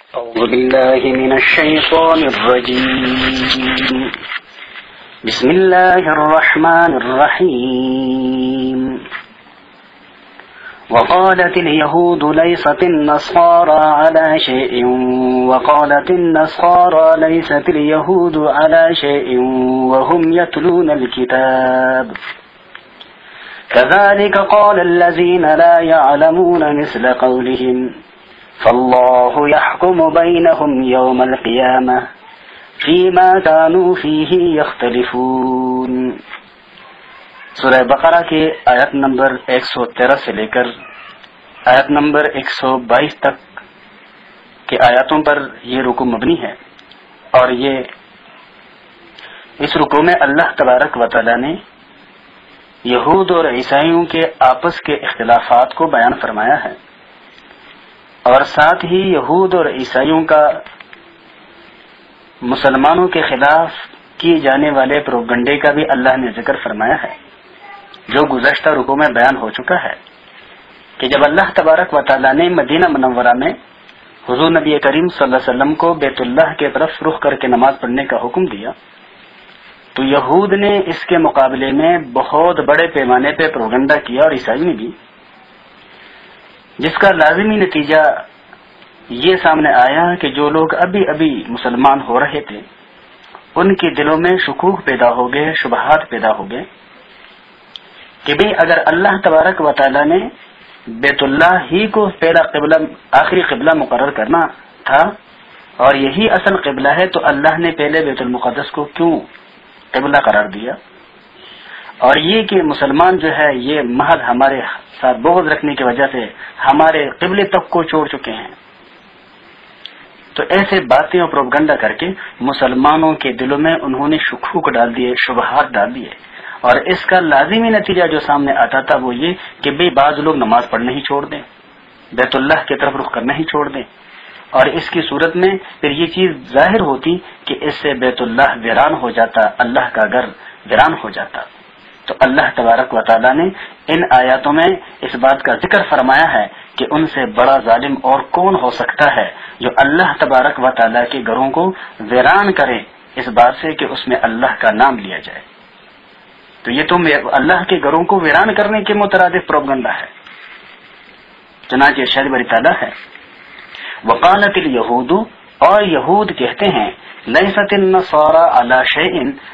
أعوذ بالله من الشيطان الرجيم. بسم الله الرحمن الرحيم. وقالت اليهود ليست النصارى على شيء وقالت النصارى ليست اليهود على شيء وهم يتلون الكتاب كذلك قال الذين لا يعلمون مثل قولهم فالله يحكم بينهم يوم القيامة فيما كانوا فيه يختلفون. سورہ بقرہ کے آیت نمبر 113 سے لے کر آیت نمبر 122 تک کے آیاتوں پر یہ رکوع مبنی ہے، اور یہ اس رکوع میں اللہ تبارک و تعالی نے یہود اور عیسائیوں کے آپس کے اختلافات کو بیان فرمایا ہے، اور ساتھ ہی یہود اور عیسائیوں کا مسلمانوں کے خلاف کیے جانے والے پروپیگنڈے کا بھی اللہ نے ذکر فرمایا ہے، جو گزشتہ رکوع میں بیان ہو چکا ہے کہ جب اللہ تبارک و تعالی نے مدینہ منورہ میں حضور نبی کریم صلی اللہ علیہ وسلم کو بیت اللہ کی طرف رخ کر کے نماز پڑھنے کا حکم دیا، تو یہود نے اس کے مقابلے میں بہت بڑے پیمانے پہ پروپیگنڈا کیا، اور عیسائی نے بھی، جس کا لازمی نتیجہ یہ سامنے آیا کہ جو لوگ ابھی ابھی مسلمان ہو رہے تھے ان کے دلوں میں شکوک پیدا ہو گئے، شبہات پیدا ہو گئے کہ بھئی اگر اللہ تبارک و تعالی نے بیت اللہ ہی کو پہلا قبلہ، آخری قبلہ مقرر کرنا تھا اور یہی اصل قبلہ ہے، تو اللہ نے پہلے بیت المقدس کو کیوں قبلہ قرار دیا؟ اور یہ کہ مسلمان جو ہے یہ محض ہمارے ساتھ بغض رکھنے کی وجہ سے ہمارے قبلے تک کو چھوڑ چکے ہیں۔ تو ایسے باتیں اور پروپیگنڈا کر کے مسلمانوں کے دلوں میں انہوں نے شکوک ڈال دیے، شبہات ڈال دیے، اور اس کا لازمی نتیجہ جو سامنے آتا تھا وہ یہ کہ بھئی بعض لوگ نماز پڑھنا ہی چھوڑ دیں، بیت اللہ کی طرف رخ کرنا ہی چھوڑ دیں، اور اس کی صورت میں پھر یہ چیز ظاہر ہوتی کہ اس سے بیت اللہ ویران ہو جاتا، اللہ کا گھر ویران ہو جاتا۔ تو اللہ تبارک و تعالیٰ نے ان آیاتوں میں اس بات کا ذکر فرمایا ہے کہ ان سے بڑا ظالم اور کون ہو سکتا ہے جو اللہ تبارک و تعالیٰ کے گھروں کو ویران کرے اس بات سے کہ اس میں اللہ کا نام لیا جائے۔ تو یہ تو اللہ کے گھروں کو ویران کرنے کے مترادف پروپیگنڈا ہے۔ چنانچہ ارشاد باری تعالیٰ ہے وقالت الیہود، اور یہود کہتے ہیں لیست النصارى علی شیء،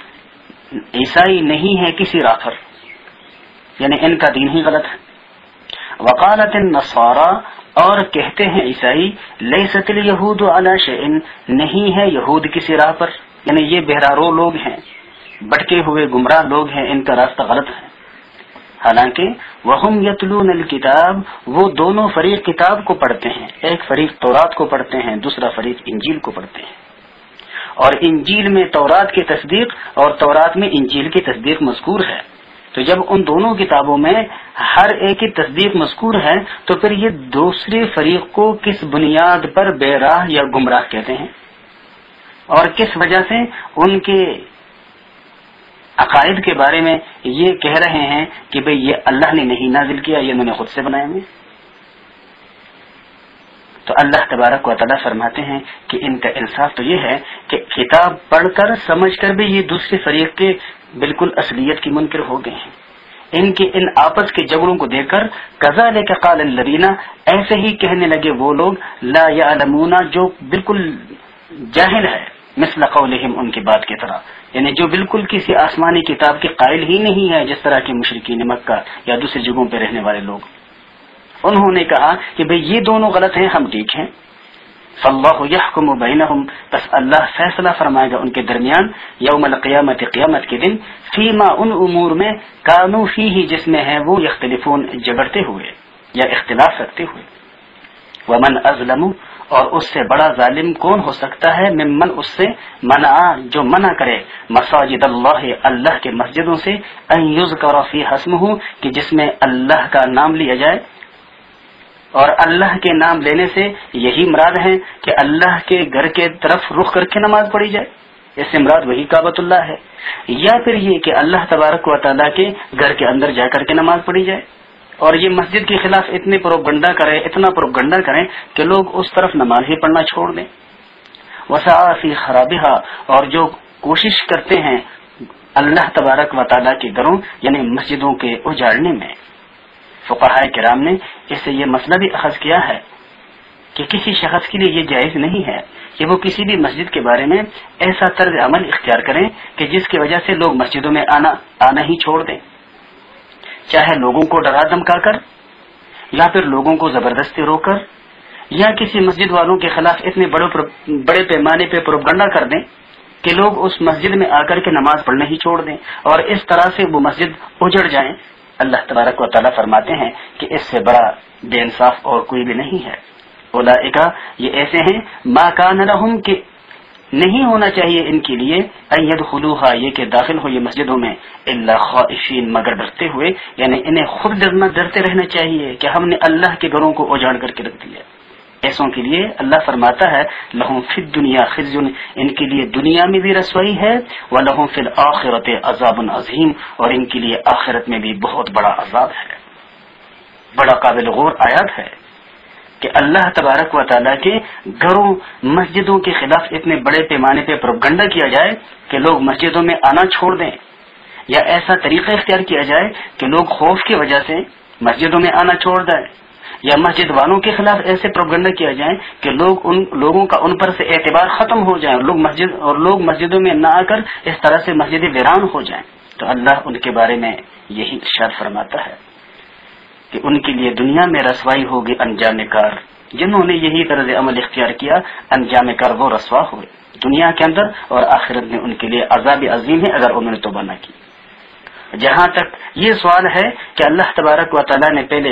عیسائی نہیں ہے کسی راہ پر، یعنی ان کا دین ہی غلط ہے۔ وقالت النصارى، اور کہتے ہیں عیسائی لیست الیہود علی شیء، نہیں ہے یہود کسی راہ پر، یعنی یہ بہرارو لوگ ہیں، بٹکے ہوئے گمراہ لوگ ہیں، ان کا راستہ غلط ہے۔ حالانکہ وہم یتلون الکتاب، وہ دونوں فریق کتاب کو پڑھتے ہیں، ایک فریق تورات کو پڑھتے ہیں، دوسرا فریق انجیل کو پڑھتے ہیں، اور انجیل میں تورات کی تصدیق اور تورات میں انجیل کی تصدیق مذکور ہے۔ تو جب ان دونوں کتابوں میں ہر ایک کی تصدیق مذکور ہے تو پھر یہ دوسرے فریق کو کس بنیاد پر بے راہ یا گمراہ کہتے ہیں، اور کس وجہ سے ان کے عقائد کے بارے میں یہ کہہ رہے ہیں کہ بھئی یہ اللہ نے نہیں نازل کیا، یہ انہوں نے خود سے بنائے ہوئے۔ تو اللہ تبارک و تعالیٰ فرماتے ہیں کہ ان کا انصاف تو یہ ہے کہ کتاب پڑھ کر سمجھ کر بھی یہ دوسرے فریق کے بالکل اصلیت کی منکر ہو گئے ہیں۔ ان کے ان آپس کے جھگڑوں کو دیکھ کر کذالک قال الذین، ایسے ہی کہنے لگے وہ لوگ لا یعلمون، جو بالکل جاہل ہے، مثل قولہم، ان کی بات کی طرح، یعنی جو بالکل کسی آسمانی کتاب کے قائل ہی نہیں ہے، جس طرح کے مشرکین مکہ یا دوسری جگہوں پہ رہنے والے لوگ، انہوں نے کہا کہ بھئی یہ دونوں غلط ہیں، ہم ٹھیک ہیں۔ فاللہ یحکم بینہم، بس اللہ فیصلہ فرمائے گا ان کے درمیان، یوم القیامت، قیامت کے دن، فیما، ان امور میں، کانوا فیہ، جس میں ہے وہ، یختلفون، جھگڑتے ہوئے یا اختلاف رکھتے ہوئے۔ ومن اظلم، اور اس سے بڑا ظالم کون ہو سکتا ہے، ممن، اس سے، منع، جو منع کرے، مساجد اللہ، اللہ کے مسجدوں سے، ان یذکر فیہا اسمہ، کہ جس میں اللہ کا نام لیا جائے، اور اللہ کے نام لینے سے یہی مراد ہے کہ اللہ کے گھر کے طرف رخ کر کے نماز پڑھی جائے، اس سے مراد وہی کعبۃ اللہ ہے، یا پھر یہ کہ اللہ تبارک و تعالیٰ کے گھر کے اندر جا کر کے نماز پڑھی جائے، اور یہ مسجد کے خلاف اتنے پروپگنڈا کریں، اتنا پروپگنڈا کریں کہ لوگ اس طرف نماز ہی پڑھنا چھوڑ دیں۔ وسعى في خرابها، اور جو کوشش کرتے ہیں اللہ تبارک و تعالیٰ کے گھروں یعنی مسجدوں کے اجاڑنے میں۔ فقہاء کرام نے اس سے یہ مسئلہ بھی اخذ کیا ہے کہ کسی شخص کے لیے یہ جائز نہیں ہے کہ وہ کسی بھی مسجد کے بارے میں ایسا طرز عمل اختیار کریں کہ جس کی وجہ سے لوگ مسجدوں میں آنا ہی چھوڑ دیں، چاہے لوگوں کو ڈرا دھمکا کر یا پھر لوگوں کو زبردستی رو کر، یا کسی مسجد والوں کے خلاف اتنے بڑے پیمانے پہ پروپگنڈا کر دیں کہ لوگ اس مسجد میں آ کر کے نماز پڑھنا ہی چھوڑ دیں اور اس طرح سے وہ مسجد اجڑ جائیں۔ اللہ تبارک و تعالیٰ فرماتے ہیں کہ اس سے بڑا بے انصاف اور کوئی بھی نہیں ہے۔ اولئک، یہ ایسے ہیں، ما کان لہم، کہ نہیں ہونا چاہیے ان کے لیے، ان یدخلوها، یہ کہ داخل ہو یہ مسجدوں میں، الا خائفین، مگر ڈرتے ہوئے، یعنی انہیں خود ڈرتے رہنا چاہیے کہ ہم نے اللہ کے گھروں کو اجاڑ کر کے رکھ دیا۔ ایسوں کے لیے اللہ فرماتا ہے لہم فی الدنیا خزی، ان کے لیے دنیا میں بھی رسوائی ہے، ولہم فی الآخرۃ عذاب عظیم، اور ان کے لیے آخرت میں بھی بہت بڑا عذاب ہے۔ بڑا قابل غور آیات ہے کہ اللہ تبارک و تعالیٰ کے گھروں مسجدوں کے خلاف اتنے بڑے پیمانے پہ پروپگنڈا کیا جائے کہ لوگ مسجدوں میں آنا چھوڑ دیں، یا ایسا طریقہ اختیار کیا جائے کہ لوگ خوف کی وجہ سے مسجدوں میں آنا چھوڑ دیں، یا مسجد والوں کے خلاف ایسے پروپگنڈا کیا جائے کہ لوگوں کا ان پر سے اعتبار ختم ہو جائے اور لوگ مسجدوں میں نہ آ کر اس طرح سے مسجد ویران ہو جائیں۔ تو اللہ ان کے بارے میں یہی ارشاد فرماتا ہے کہ ان کے لیے دنیا میں رسوائی ہوگی انجام کار، جنہوں نے یہی طرز عمل اختیار کیا انجام کار وہ رسوا ہوئے دنیا کے اندر، اور آخرت میں ان کے لیے عذاب عظیم ہے اگر انہوں نے توبہ نہ کی۔ جہاں تک یہ سوال ہے کہ اللہ تبارک و تعالیٰ نے پہلے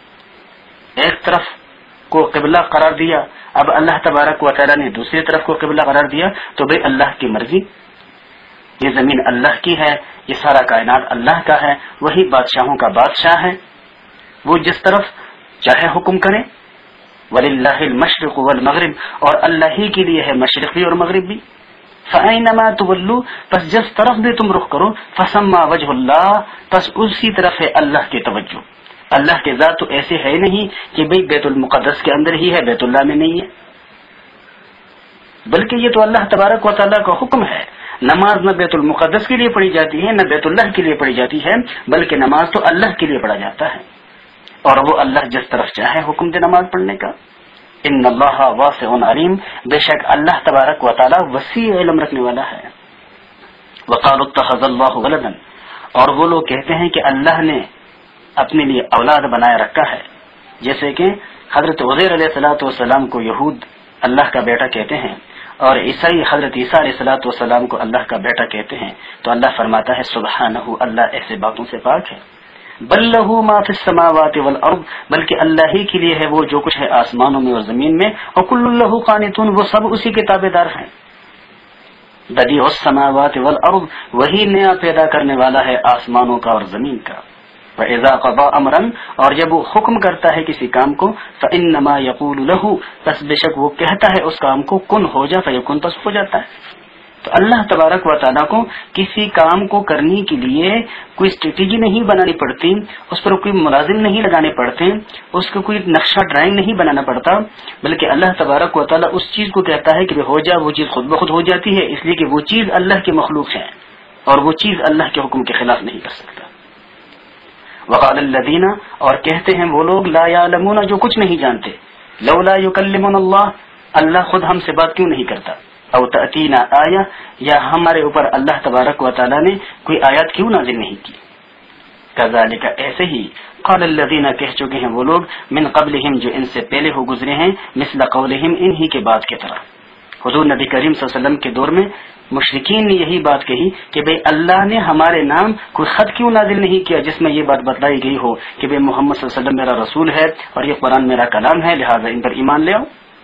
ایک طرف کو قبلہ قرار دیا، اب اللہ تبارک و تعالیٰ نے دوسری طرف کو قبلہ قرار دیا، تو بھئی اللہ کی مرضی، یہ زمین اللہ کی ہے، یہ سارا کائنات اللہ کا ہے، وہی بادشاہوں کا بادشاہ ہے، وہ جس طرف چاہے حکم کرے۔ وَلِلَّهِ الْمَشْرِقُ وَالْمَغْرِبُ، اور اللہ ہی کے لیے ہے مشرق بھی اور مغرب بھی۔ فَأَيْنَمَا تُوَلُّوا، پس جس طرف بھی تم رخ کرو، فَثَمَّ وَجْهُ اللَّهِ، پس اسی طرف ہے اللہ کی توجہ۔ اللہ کے ذات تو ایسے ہے نہیں کہ بھئی بیت المقدس کے اندر ہی ہے، بیت اللہ میں نہیں ہے، بلکہ یہ تو اللہ تبارک و تعالیٰ کا حکم ہے۔ نماز نہ بیت المقدس کے لیے پڑھی جاتی ہے نہ بیت اللہ کے لیے پڑھی جاتی ہے، بلکہ نماز تو اللہ کے لیے پڑھا جاتا ہے، اور وہ اللہ جس طرف چاہے حکم دے نماز پڑھنے کا۔ ان اللہ واسع علیم، بے شک اللہ تبارک و تعالیٰ وسیع علم رکھنے والا ہے۔ وقالوا اتخذ اللہ ولدا، اور وہ لوگ کہتے ہیں کہ اللہ نے اپنے لیے اولاد بنائے رکھا ہے، جیسے کہ حضرت عزیر علیہ الصلوۃ والسلام کو یہود اللہ کا بیٹا کہتے ہیں، اور عیسائی حضرت عیسیٰ علیہ الصلوۃ والسلام کو اللہ کا بیٹا کہتے ہیں۔ تو اللہ فرماتا ہے سبحانہ، اللہ ایسے باتوں سے پاک ہے۔ بل لہ ما فی السماوات والارض، بلکہ اللہ ہی کے لیے ہے وہ جو کچھ ہے آسمانوں میں اور زمین میں، وکل لہ قانتون، وہ سب اسی کے تابع دار ہیں۔ بدیع السماوات والارض، وہی نیا پیدا کرنے والا ہے آسمانوں کا اور زمین کا۔ وَإِذَا قَضَى أَمْرًا، اور جب وہ حکم کرتا ہے کسی کام کو، فَإِنَّمَا يَقُولُ لَهُ، پس بے شک وہ کہتا ہے اس کام کو کن ہو جا، فَيَكُن، پس ہو جاتا ہے۔ تو اللہ تبارک و تعالیٰ کو کسی کام کو کرنے کے لیے کوئی اسٹریٹجی نہیں بنانی پڑتی، اس پر کوئی ملازم نہیں لگانے پڑتے، اس کو کوئی نقشہ ڈرائنگ نہیں بنانا پڑتا، بلکہ اللہ تبارک و تعالیٰ اس چیز کو کہتا ہے کہ ہو جا، وہ چیز خود بخود ہو جاتی ہے، اس لیے کہ وہ چیز اللہ کی مخلوق ہے اور وہ چیز اللہ کے حکم کے خلاف نہیں کر سکتا۔ وقال الذین، اور کہتے ہیں وہ لوگ لا یعلمون، جو کچھ نہیں جانتے، لولا یکلمنا اللہ، اللہ خود ہم سے بات کیوں نہیں کرتا، او تأتینا آیہ، یا ہمارے اوپر اللہ تبارک و تعالیٰ نے کوئی آیات کیوں نازل نہیں کی۔ کذالک، ایسے ہی قال الذین، کہہ چکے ہیں وہ لوگ من قبلہم، جو ان سے پہلے ہو گزرے ہیں، مثل قولہم، انہی کے بات کی طرح۔ حضور نبی کریم صلی اللہ علیہ وسلم کے دور میں مشرکین نے یہی بات کہی کہ بھئی اللہ نے ہمارے نام کوئی خط کیوں نازل نہیں کیا جس میں یہ بات بتلائی گئی ہو کہ بھئی محمد صلی اللہ علیہ وسلم میرا رسول ہے اور یہ قرآن میرا کلام ہے، لہذا ان پر ایمان لے آؤ۔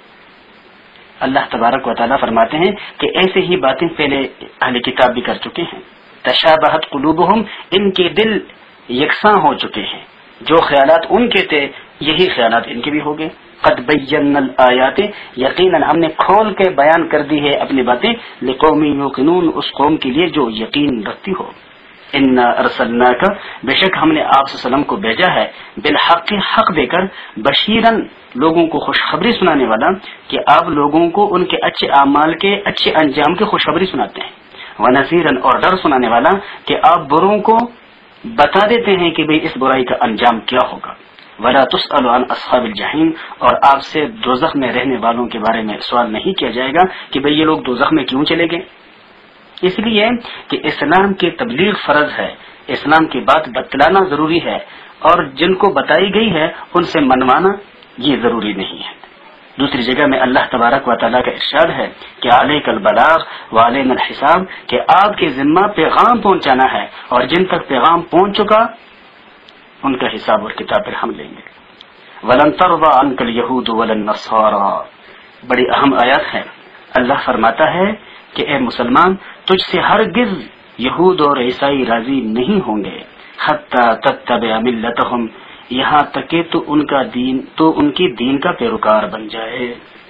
اللہ تبارک و تعالیٰ فرماتے ہیں کہ ایسے ہی باتیں پہلے اہل کتاب بھی کر چکے ہیں۔ تشابہت قلوبہم، ان کے دل یکساں ہو چکے ہیں، جو خیالات ان کے تھے یہی خیالات ان کے بھی ہو گئے۔ قد بینا الآیات، یقیناً ہم نے کھول کے بیان کر دی ہے اپنی باتیں، لقوم یوقنون، اس قوم کے لیے جو یقین رکھتی ہو۔ انا ارسلناک، بے شک ہم نے آپ صلی اللہ علیہ وسلم کو بھیجا ہے، بالحق، حق دے کر، بشیرن، لوگوں کو خوشخبری سنانے والا، کہ آپ لوگوں کو ان کے اچھے اعمال کے اچھے انجام کی خوشخبری سناتے ہیں، ونذیرن، اور ڈر سنانے والا کہ آپ بروں کو بتا دیتے ہیں کہ بھئی اس برائی کا انجام کیا ہوگا، ولا تسأل عن اصحاب الجحیم، اور آپ سے دوزخ میں رہنے والوں کے بارے میں سوال نہیں کیا جائے گا کہ بھئی یہ لوگ دوزخ میں کیوں چلے گئے، اس لیے کہ اسلام کی تبلیغ فرض ہے، اسلام کی بات بتلانا ضروری ہے، اور جن کو بتائی گئی ہے ان سے منوانا یہ ضروری نہیں ہے۔ دوسری جگہ میں اللہ تبارک و تعالیٰ کا ارشاد ہے کہ علیک البلاغ وعلینا الحساب، کہ آپ کے ذمہ پیغام پہنچانا ہے، اور جن تک پیغام پہنچ چکا ان کا حساب اور کتاب پھر ہم لیں گے۔ ولن ترضى عنك اليهود ولا النصارى، بڑی اہم آیات ہے۔ اللہ فرماتا ہے کہ اے مسلمان، تجھ سے ہرگز یہود اور عیسائی راضی نہیں ہوں گے، حتی تتبع ملتہم، یہاں تک کہ تو ان کی دین کا پیروکار بن جائے۔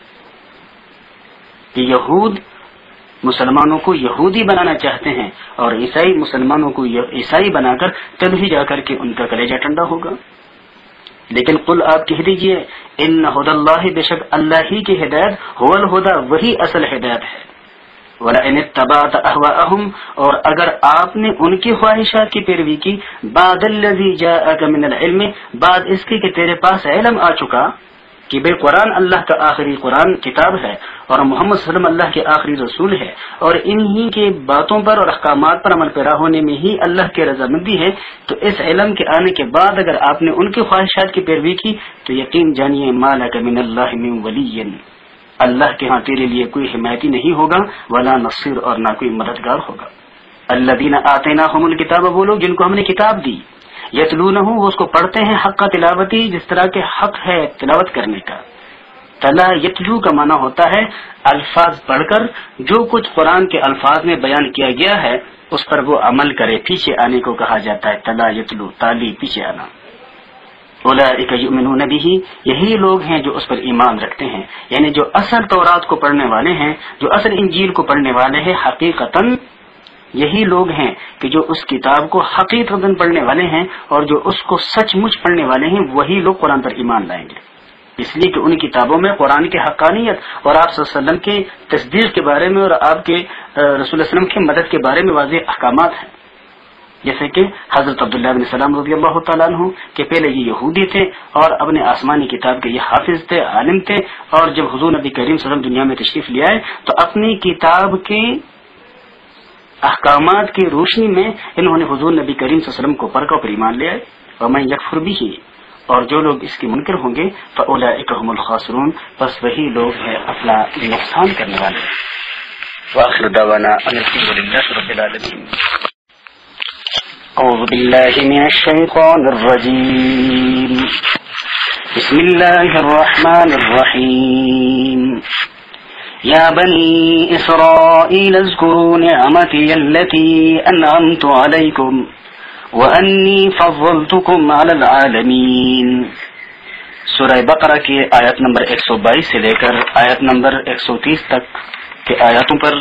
کہ یہود مسلمانوں کو یہودی بنانا چاہتے ہیں، اور عیسائی مسلمانوں کو عیسائی بنا کر تب ہی جا کر کے ان کا کلیجہ ٹھنڈا ہوگا۔ لیکن قل، آپ کہہ دیجئے، ان ھدی اللہ، بے شک اللہ ہی کی ہدایت، ھو الھدی، وہی اصل ہدایت ہے۔ وَلَئِنِ اتَّبَعْتَ أَهْوَاءَهُمْ، اور اگر آپ نے ان کی خواہشات کی پیروی کی، بعد الذی جاءک من العلم، بعد اس کے کہ تیرے پاس علم آ چکا کہ بے قرآن اللہ کا آخری قرآن کتاب ہے، اور محمد صلی اللہ علیہ وسلم اللہ کے آخری رسول ہے، اور انہی کے باتوں پر اور احکامات پر عمل پیرا ہونے میں ہی اللہ کی رضامندی ہے، تو اس علم کے آنے کے بعد اگر آپ نے ان کی خواہشات کی پیروی کی تو یقین جانیے ما لک من اللہ من ولی، اللہ کے ہاں تیرے لیے کوئی حمایتی نہیں ہوگا، ولا نصیر، اور نہ کوئی مددگار ہوگا۔ الذین آتیناہم الکتاب، وہ لوگ جن کو ہم نے کتاب دی، یتلونہ، وہ اس کو پڑھتے ہیں، حق تلاوتی، جس طرح کے حق ہے تلاوت کرنے کا۔ تلا یتلو کا معنی ہوتا ہے الفاظ پڑھ کر جو کچھ قرآن کے الفاظ میں بیان کیا گیا ہے اس پر وہ عمل کرے، پیچھے آنے کو کہا جاتا ہے تلا یتلو، تالی پیچھے آنا۔ اولئک یؤمنون بہ، یہی لوگ ہیں جو اس پر ایمان رکھتے ہیں، یعنی جو اصل تورات کو پڑھنے والے ہیں، جو اصل انجیل کو پڑھنے والے ہیں، حقیقتاً یہی لوگ ہیں کہ جو اس کتاب کو حقیقتاً پڑھنے والے ہیں، اور جو اس کو سچ مچ پڑھنے والے ہیں، وہی لوگ قرآن پر ایمان لائیں گے، اس لیے کہ ان کتابوں میں قرآن کی حقانیت اور آپ صلی اللہ علیہ وسلم کی تصدیق کے بارے میں اور آپ کے رسول اللہ علیہ وسلم کی مدد کے بارے میں واضح احکامات ہیں۔ جیسے کہ حضرت عبداللہ بن سلام رضی اللہ تعالیٰ عنہ کہ پہلے یہ یہودی تھے اور اپنے آسمانی کتاب کے یہ حافظ تھے، عالم تھے، اور جب حضور نبی کریم صلی اللہ علیہ وسلم دنیا میں تشریف لے آئے تو اپنی کتاب کے احکامات کی روشنی میں انہوں نے حضور نبی کریم صلی اللہ علیہ وسلم کو پرکھا پر ایمان لے آئے۔ ومن یکفر بہ، اور جو لوگ اس کے منکر ہوں گے، فاولئک هم الخاسرون، پس وہی لوگ ہیں اپنا نقصان کرنے والے۔ وآخر دعوانا ان الحمد للہ رب العالمین۔ اعوذ باللہ من الشیطان الرجیم، بسم اللہ الرحمن الرحیم۔ یا بنی اسرائیل اذکروا نعمتی التي انعمت علیکم وَأَنِّي فَضَّلْتُكُمْ عَلَى الْعَالَمِينَ۔ سورہ بقرہ کی آیت نمبر 122 سے لے کر آیت نمبر 130 تک کے آیاتوں پر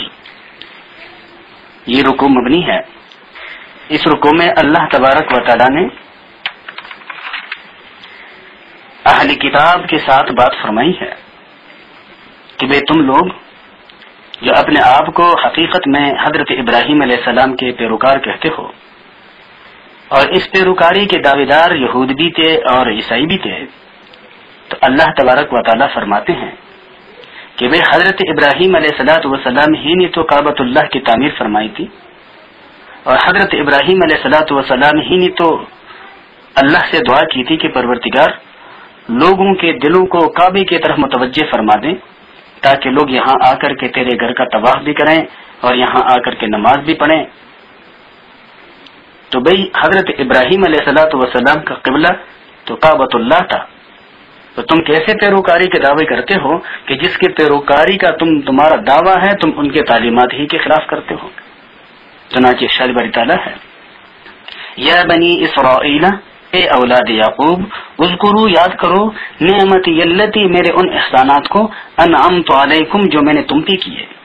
یہ رکوع مبنی ہے۔ اس رکوع میں اللہ تبارک و تعالی نے اہل کتاب کے ساتھ بات فرمائی ہے کہ بے تم لوگ جو اپنے آپ کو حقیقت میں حضرت ابراہیم علیہ السلام کے پیروکار کہتے ہو، اور اس پیروکاری کے دعوے دار یہود بھی تھے اور عیسائی بھی تھے، تو اللہ تبارک و تعالیٰ فرماتے ہیں کہ بھئی حضرت ابراہیم علیہ السلام ہی نے تو کعبۃ اللہ کی تعمیر فرمائی تھی، اور حضرت ابراہیم علیہ السلام ہی نے تو اللہ سے دعا کی تھی کہ پروردگار لوگوں کے دلوں کو کعبے کی طرف متوجہ فرما دیں تاکہ لوگ یہاں آ کر کے تیرے گھر کا طواف بھی کریں اور یہاں آ کر کے نماز بھی پڑھیں۔ تو بھئی حضرت ابراہیم علیہ السلام کا قبلہ تو کعبۃ اللہ تھا، تو تم کیسے پیروکاری کے دعوے کرتے ہو کہ جس کے پیروکاری کا تمہارا دعویٰ ہے تم ان کے تعلیمات ہی کے خلاف کرتے ہو۔ چنانچہ ارشاد باری تعالیٰ ہے، یا بنی اسرائیل، اے اولاد یعقوب، اذکروا، یاد کرو، نعمتی التی، میرے ان احسانات کو، انعمت علیکم، جو میں نے تم پہ کیے،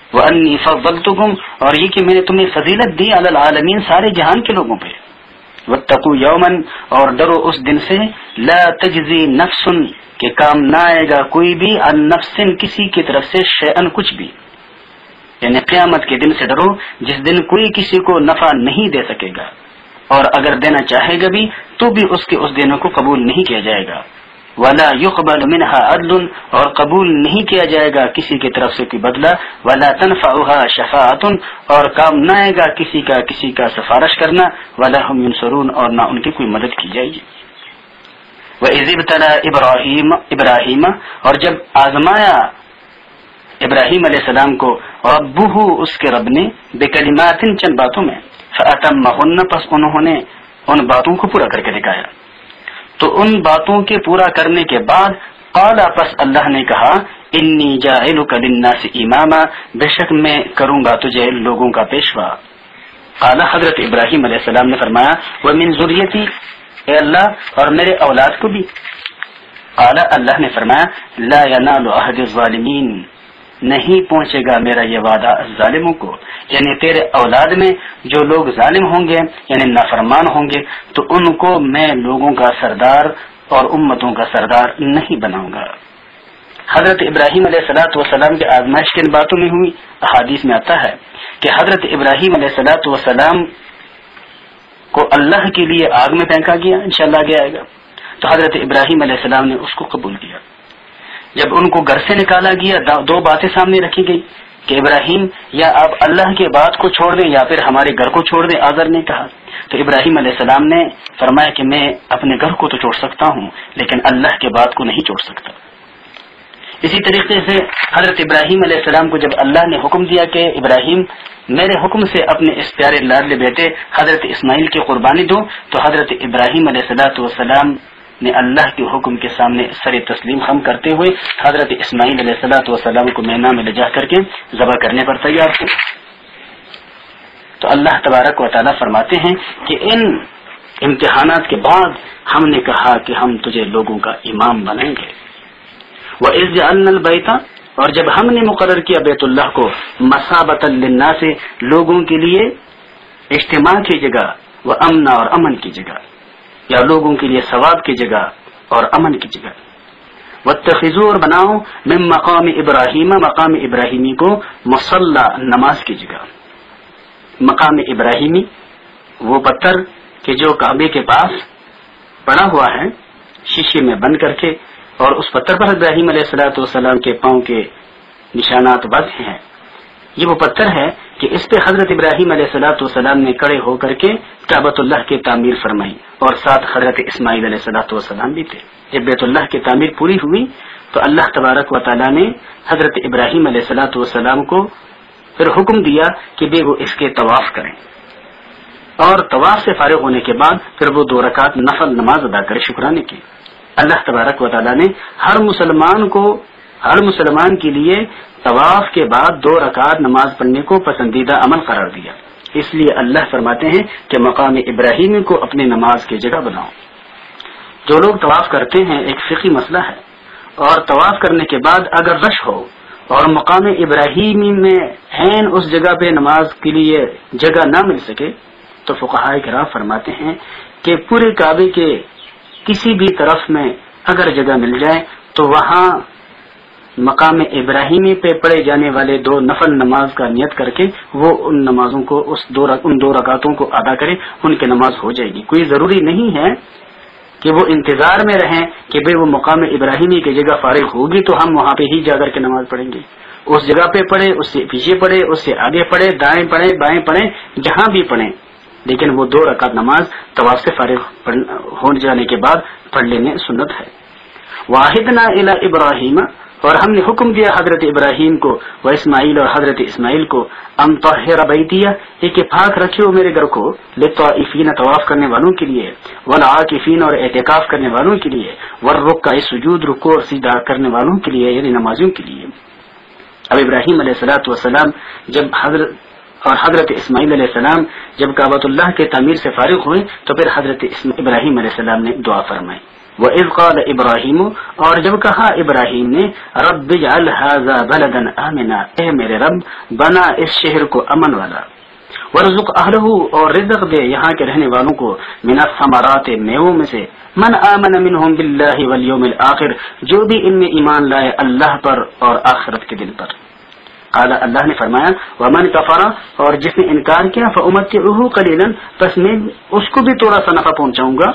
وَأَنِّي فَضَّلْتُكُمْ، اور یہ کہ میں نے تمہیں فضیلت دی علی العالمین، سارے جہان کے لوگوں پہ. وَاتَّقُوا يَوْمًا، اور ڈرو اس دن سے، لا تجزی نفس، کہ کام نہ آئے گا کوئی بھی، عن نفس، کسی کی طرف سے، شیئن، کچھ بھی. یعنی قیامت کے دن سے ڈرو جس دن کوئی کسی کو نفع نہیں دے سکے گا، اور اگر دینا چاہے گا بھی تو بھی اس کے اس دینے کو قبول نہیں کیا جائے گا. ولا يقبل منها عدل، اور قبول نہیں کیا جائے گا کسی کی طرف سے کوئی بدلہ. ولا تنفعها شفاعت، اور کام نہ آئے گا کسی کا سفارش کرنا. ولا هم ينصرون، اور نہ ان کی کوئی مدد کی جائے گی. وَإِذِ ابْتَلَىٰ ابراہیم، اور جب آزمایا ابراہیم علیہ السلام کو ربہ، اس کے رب نے، بکلمات، چند باتوں میں، فَأَتَمَّهُنَّ، پس انہوں نے ان باتوں کو پورا کر کے دکھایا. تو ان باتوں کے پورا کرنے کے بعد قال، پس اللہ نے کہا، انی جاعلک للناس اماما، بے شک میں کروں گا تجھے لوگوں کا پیشوا. قال، حضرت ابراہیم علیہ السلام نے فرمایا، ومن ذریتی، اے اللہ اور میرے اولاد کو بھی. قال، اللہ نے فرمایا، لا ینال عہد الظالمین، نہیں پہنچے گا میرا یہ وعدہ ظالموں کو. یعنی تیرے اولاد میں جو لوگ ظالم ہوں گے، یعنی نافرمان ہوں گے، تو ان کو میں لوگوں کا سردار اور امتوں کا سردار نہیں بناؤں گا. حضرت ابراہیم علیہ السلام کی آزمائش کن باتوں میں ہوئی؟ احادیث میں آتا ہے کہ حضرت ابراہیم علیہ السلام کو اللہ کے لیے آگ میں پھینکا گیا، انشاءاللہ آگے آئے گا. تو حضرت ابراہیم علیہ السلام نے اس کو قبول کیا. جب ان کو گھر سے نکالا گیا، دو باتیں سامنے رکھی گئی کہ ابراہیم، یا آپ اللہ کے بات کو چھوڑ دیں یا پھر ہمارے گھر کو چھوڑ دیں. آزر نے کہا. تو ابراہیم علیہ السلام نے فرمایا کہ میں اپنے گھر کو تو چھوڑ سکتا ہوں لیکن اللہ کے بات کو نہیں چھوڑ سکتا. اسی طریقے سے حضرت ابراہیم علیہ السلام کو جب اللہ نے حکم دیا کہ ابراہیم میرے حکم سے اپنے اس پیارے لاڈلے بیٹے حضرت اسماعیل کی قربانی دو، تو حضرت ابراہیم علیہ السلام نے اللہ کے حکم کے سامنے سر تسلیم خم کرتے ہوئے حضرت اسماعیل علیہ السلام کو مینا میں لے جا کر کے ذبح کرنے پر تیار تھے. تو اللہ تبارک و تعالیٰ فرماتے ہیں کہ ان امتحانات کے بعد ہم نے کہا کہ ہم تجھے لوگوں کا امام بنائیں گے. وَإِذْ جَعَلْنَا الْبَيْتَ، اور جب ہم نے مقرر کیا بیت اللہ کو، مَثَابَةً لِلنَّاسِ، لوگوں کے لیے اجتماع کی جگہ، وَأَمْنًا، اور امن کی جگہ، یا لوگوں کے لیے ثواب کی جگہ اور امن کی جگہ. وَاتَّخِذُوا، اور بناؤ، مِن مقام ابراہیم، مقام ابراہیمی کو، مصلی، نماز کی جگہ. مقام ابراہیمی وہ پتھر کہ جو کعبے کے پاس پڑا ہوا ہے شیشے میں بند کر کے، اور اس پتھر پر ابراہیم علیہ السلام کے پاؤں کے نشانات واضح ہیں. یہ وہ پتھر ہے کہ اس پہ حضرت ابراہیم علیہ السلام نے کڑے ہو کر کے کعبۃ اللہ کی تعمیر فرمائی، اور ساتھ حضرت اسماعیل علیہ السلام بھی تھے. جب بیت اللہ کی تعمیر پوری ہوئی تو اللہ تبارک و تعالیٰ نے حضرت ابراہیم علیہ السلام کو پھر حکم دیا کہ وہ اس کے طواف کریں، اور طواف سے فارغ ہونے کے بعد پھر وہ 2 رکعت نفل نماز ادا کرے شکرانے کی. اللہ تبارک و تعالیٰ نے ہر مسلمان کے لیے طواف کے بعد 2 رکعت نماز پڑھنے کو پسندیدہ عمل قرار دیا. اس لیے اللہ فرماتے ہیں کہ مقام ابراہیم کو اپنی نماز کی جگہ بناؤ. جو لوگ طواف کرتے ہیں ایک فقہی مسئلہ ہے، اور طواف کرنے کے بعد اگر رش ہو اور مقام ابراہیمی میں عین اس جگہ پہ نماز کے لیے جگہ نہ مل سکے تو فقہاء کرام فرماتے ہیں کہ پورے کعبے کے کسی بھی طرف میں اگر جگہ مل جائے تو وہاں مقام ابراہیمی پہ پڑھے جانے والے 2 نفل نماز کا نیت کر کے وہ ان نمازوں کو ان 2 رکعتوں کو ادا کرے، ان کی نماز ہو جائے گی. کوئی ضروری نہیں ہے کہ وہ انتظار میں رہیں کہ بھئی وہ مقام ابراہیمی کی جگہ فارغ ہوگی تو ہم وہاں پہ ہی جا کر کے نماز پڑھیں گے. اس جگہ پہ پڑھے، اس سے پیچھے پڑھے، اس سے آگے پڑھے، دائیں پڑھے، بائیں پڑھے، جہاں بھی پڑھیں، لیکن وہ 2 رکعت نماز طواف سے فارغ ہو جانے کے بعد پڑھ لینے سنت ہے. واحدنا الی ابراہیم، اور ہم نے حکم دیا حضرت ابراہیم کو، و اسماعیل، اور حضرت اسماعیل کو، ان طہر بیتیہ، کہ پاک رکھو میرے گھر کو، للطائفین، طواف کرنے والوں کے لیے، والعاکفین، اور اعتکاف کرنے والوں کے لیے، والرکع سجود، رکوع اور سجدہ کرنے والوں کے لیے، یعنی نمازیوں کے لیے. اب ابراہیم علیہ السلام جب حضرت اسماعیل علیہ السلام جب کعبۃ اللہ کے تعمیر سے فارغ ہوئے تو پھر حضرت ابراہیم علیہ السلام نے دعا فرمائی. وَإِذْ قَالَ إِبْرَاهِيمُ، اور جب کہا ابراہیم نے رب اجعل هذا بلدا آمنا، اے میرے رب بنا اس شہر کو امن والا، وارزق اہلہ، اور رزق دے یہاں کے رہنے والوں کو، من الثمرات میووں میں سے، من آمن منہم باللہ والیوم الآخر، جو بھی ان میں ایمان لائے اللہ پر اور آخرت کے دن پر۔ قال، اللہ نے فرمایا ومن کفر، اور جس نے انکار کیا، فامتعہ قلیلا، پس میں اس کو بھی تھوڑا سا نفع پہنچاؤں گا،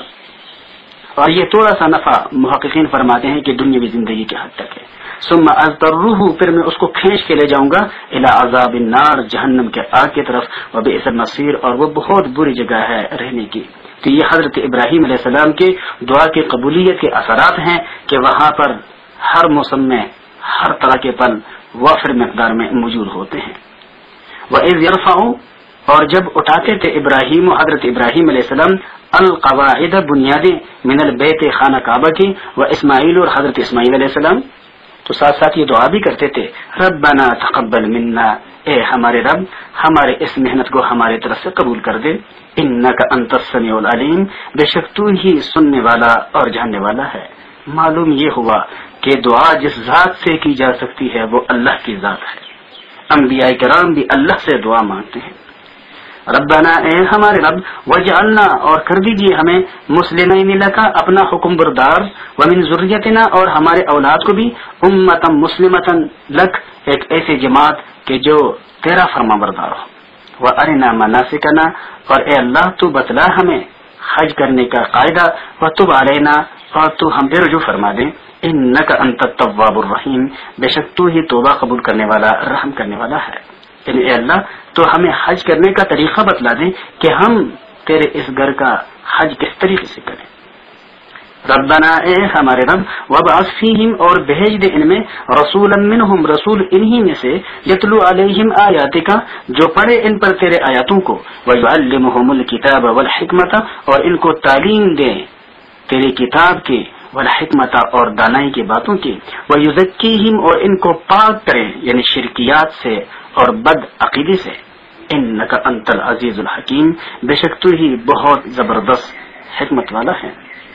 اور یہ تھوڑا سا نفع محققین فرماتے ہیں کہ دنیاوی زندگی کے حد تک ہے، ثم اضطرہ، پھر میں اس کو کھینچ کے لے جاؤں گا، الی عذاب النار، جہنم کے آگ کی طرف، وبئس المصیر، اور وہ بہت بری جگہ ہے رہنے کی۔ تو یہ حضرت ابراہیم علیہ السلام کے دعا کی قبولیت کے اثرات ہیں کہ وہاں پر ہر موسم میں ہر طرح کے پھل وافر مقدار میں موجود ہوتے ہیں۔ وَإِذْ يَرْفَعُ، اور جب اٹھاتے تھے ابراہیم، حضرت ابراہیم علیہ السلام، القواعد، بنیادیں، من البیت، خانہ کعبہ کی، و اسماعیل، اور حضرت اسماعیل علیہ السلام، تو ساتھ ساتھ یہ دعا بھی کرتے تھے ربنا تقبل منا، اے ہمارے رب ہمارے اس محنت کو ہمارے طرف سے قبول کر دے، انک انت السمیع العلیم، بے شک تو ہی سننے والا اور جاننے والا ہے۔ معلوم یہ ہوا کہ دعا جس ذات سے کی جا سکتی ہے وہ اللہ کی ذات ہے، انبیاء کرام بھی اللہ سے دعا مانگتے ہیں۔ ربنا، اے ہمارے رب، وجعلنا، اور کر دیجیے ہمیں، مسلمین لک، اپنا حکم بردار، ومن ذریتنا، اور ہمارے اولاد کو بھی، امتا مسلمتا لک، ایک ایسی جماعت کہ جو تیرا فرما بردار ہو، وارنا مناسکنا، اور اے اللہ تو بتلا ہمیں حج کرنے کا قاعدہ، وتب علینا، اور تو ہم پہ رجوع فرما دیں، انک انت التواب الرحیم، بے شک تو ہی توبہ قبول کرنے والا رحم کرنے والا ہے۔ یعنی اے اللہ تو ہمیں حج کرنے کا طریقہ بتلا دیں کہ ہم تیرے اس گھر کا حج کس طریقے سے کریں۔ ربنا، اے ہمارے رب، وابعث فیہم، اور بھیج دے ان میں، رسولا منہم، رسول انہی میں سے، یتلو علیہم آیاتک، جو پڑھے ان پر تیرے آیاتوں کو، ویعلمہم الکتاب والحکمت، اور ان کو تعلیم دے تیری کتاب کی، والحکمت، اور دانائی کی باتوں کی، ویزکیہم، اور ان کو پاک کریں یعنی شرکیات سے اور بد عقیدے سے، انک انت العزیز الحکیم، بے شک تو ہی بہت زبردست حکمت والا ہے۔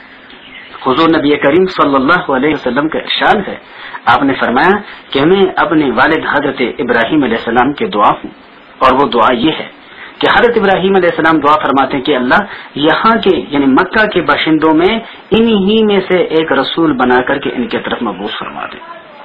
حضور نبی کریم صلی اللہ علیہ وسلم کا ارشاد ہے، آپ نے فرمایا کہ میں اپنے والد حضرت ابراہیم علیہ السلام کے دعا ہوں، اور وہ دعا یہ ہے کہ حضرت ابراہیم علیہ السلام دعا فرماتے ہیں کہ اللہ یہاں کے یعنی مکہ کے باشندوں میں انہی میں سے ایک رسول بنا کر کے ان کی طرف مبعوث فرما دیں۔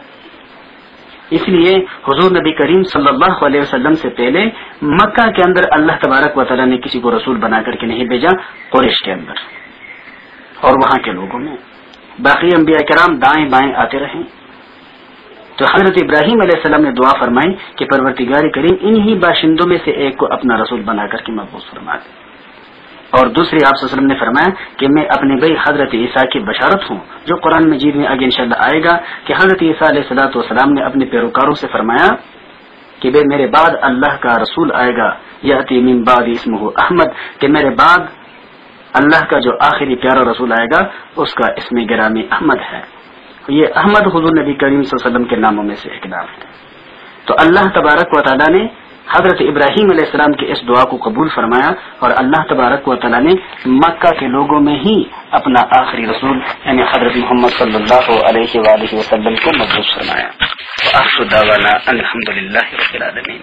اس لیے حضور نبی کریم صلی اللہ علیہ وسلم سے پہلے مکہ کے اندر اللہ تبارک و تعالیٰ نے کسی کو رسول بنا کر کے نہیں بھیجا، قریش کے اندر اور وہاں کے لوگوں میں، باقی انبیاء کرام دائیں بائیں آتے رہے۔ تو حضرت ابراہیم علیہ السلام نے دعا فرمائی کہ پروردگار کریم انہی باشندوں میں سے ایک کو اپنا رسول بنا کر کے مبعوث فرما دے۔ اور دوسری آپ صلی اللہ علیہ وسلم نے فرمایا کہ میں اپنے بھائی حضرت عیسیٰ کی بشارت ہوں، جو قرآن مجید میں آگے انشاءاللہ آئے گا کہ حضرت عیسیٰ علیہ السلام نے اپنے پیروکاروں سے فرمایا کہ بے میرے بعد اللہ کا رسول آئے گا، یأتی من بعد اسمہ احمد، کہ میرے بعد اللہ کا جو آخری پیارا رسول آئے گا اس کا اسم گرامی احمد ہے۔ یہ احمد حضور نبی کریم صلی اللہ علیہ وسلم کے ناموں میں سے ایک نام ہے۔ تو اللہ تبارک و تعالیٰ نے حضرت ابراہیم علیہ السلام کی اس دعا کو قبول فرمایا، اور اللہ تبارک و تعالیٰ نے مکہ کے لوگوں میں ہی اپنا آخری رسول یعنی حضرت محمد صلی اللہ علیہ وآلہ وسلم کو مبعوث فرمایا۔ وآخر دعوانا الحمد للہ رب العالمین۔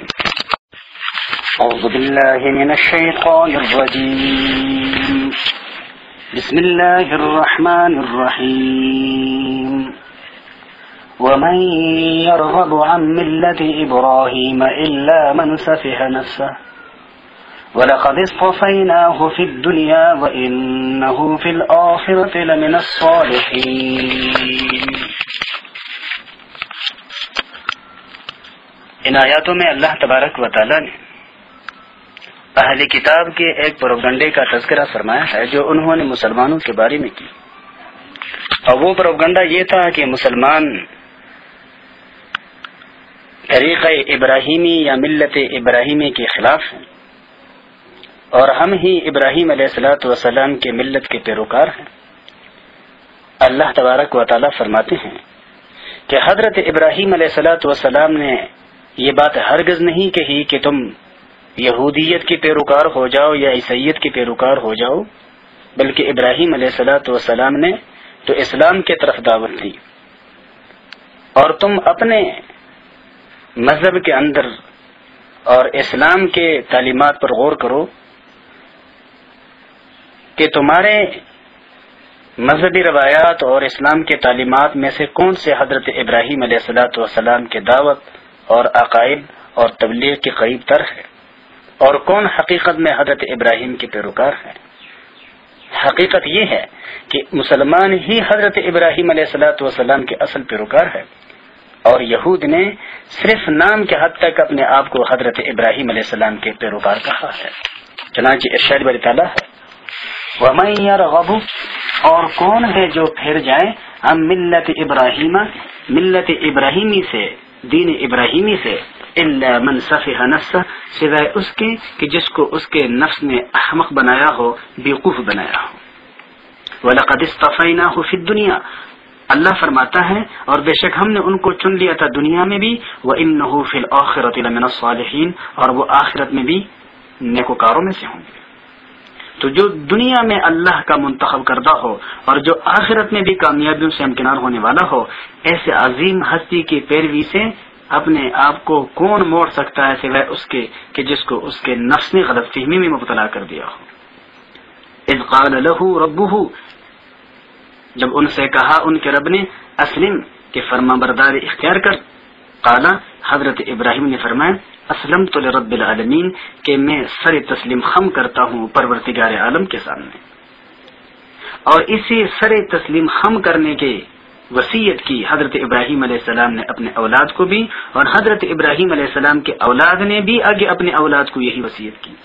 اعوذ باللہ من الشیطان الرجیم، بسم اللہ الرحمن الرحیم۔ ومن يرغب عن ملة إبراهيم إلا من سفه نفسه ولقد اصطفيناه في الدنيا وإنه في الآخرة لمن الصالحين۔ ان آیاتوں میں اللہ تبارک و تعالی نے اہل کتاب کے ایک پروپگنڈے کا تذکرہ فرمایا ہے جو انہوں نے مسلمانوں کے بارے میں کی، اور وہ پروپگنڈا یہ تھا کہ مسلمان طریقہ ابراہیمی یا ملت ابراہیمی کے خلاف ہیں، اور ہم ہی ابراہیم علیہ الصلوۃ والسلام کے ملت کے پیروکار ہیں۔ اللہ تبارک و تعالی فرماتے ہیں کہ حضرت ابراہیم علیہ الصلوۃ والسلام نے یہ بات ہرگز نہیں کہی کہ تم یہودیت کے پیروکار ہو جاؤ یا عیسائیت کے پیروکار ہو جاؤ، بلکہ ابراہیم علیہ الصلوۃ والسلام نے تو اسلام کی طرف دعوت تھی، اور تم اپنے مذہب کے اندر اور اسلام کے تعلیمات پر غور کرو کہ تمہارے مذہبی روایات اور اسلام کے تعلیمات میں سے کون سے حضرت ابراہیم علیہ الصلوۃ والسلام کے دعوت اور عقائد اور تبلیغ کے قریب تر ہے، اور کون حقیقت میں حضرت ابراہیم کے پیروکار ہیں۔ حقیقت یہ ہے کہ مسلمان ہی حضرت ابراہیم علیہ الصلوۃ والسلام کے اصل پیروکار ہے، اور یہود نے صرف نام کے حد تک اپنے آپ کو حضرت ابراہیم علیہ السلام کے پیروکار کہا ہے۔ چنانچہ ارشاد باری تعالیٰ ہے، وَمَن يَرْغَبُ، اور کون ہے جو پھر جائے، ہم ملت ابراہیم، ملت ابراہیمی سے، دین ابراہیمی سے، الا من سفہ نفسہ، سوائے اس کے کہ جس کو اس کے نفس نے احمق بنایا ہو، بیوقوف بنایا ہو۔ وَلَقَدِ اصْطَفَيْنَاهُ فِي الدُّنْيَا، اللہ فرماتا ہے اور بے شک ہم نے ان کو چن لیا تھا دنیا میں بھی، وَإِنَّهُ فِي الْآخِرَةِ لَمِنَ الصَّالِحِينَ، اور وہ آخرت میں بھی نیکوکاروں میں سے ہوں گے۔ تو جو دنیا میں اللہ کا منتخب کردہ ہو اور جو آخرت میں بھی کامیابیوں سے امکنار ہونے والا ہو، ایسے عظیم ہستی کی پیروی سے اپنے آپ کو کون موڑ سکتا ہے سوائے اس کے کہ جس کو اس کے نفس نے غلط فہمی میں مبتلا کر دیا ہو۔ اذ قال له ربه، جب ان سے کہا ان کے رب نے، اسلم، کہ فرما برداری اختیار کر۔ قال، حضرت ابراہیم نے فرمایا، اسلمت لرب العالمین، کہ میں سر تسلیم خم کرتا ہوں پروردگار عالم کے سامنے۔ اور اسی سر تسلیم خم کرنے کے وصیت کی حضرت ابراہیم علیہ السلام نے اپنے اولاد کو بھی، اور حضرت ابراہیم علیہ السلام کے اولاد نے بھی آگے اپنے اولاد کو یہی وصیت کی۔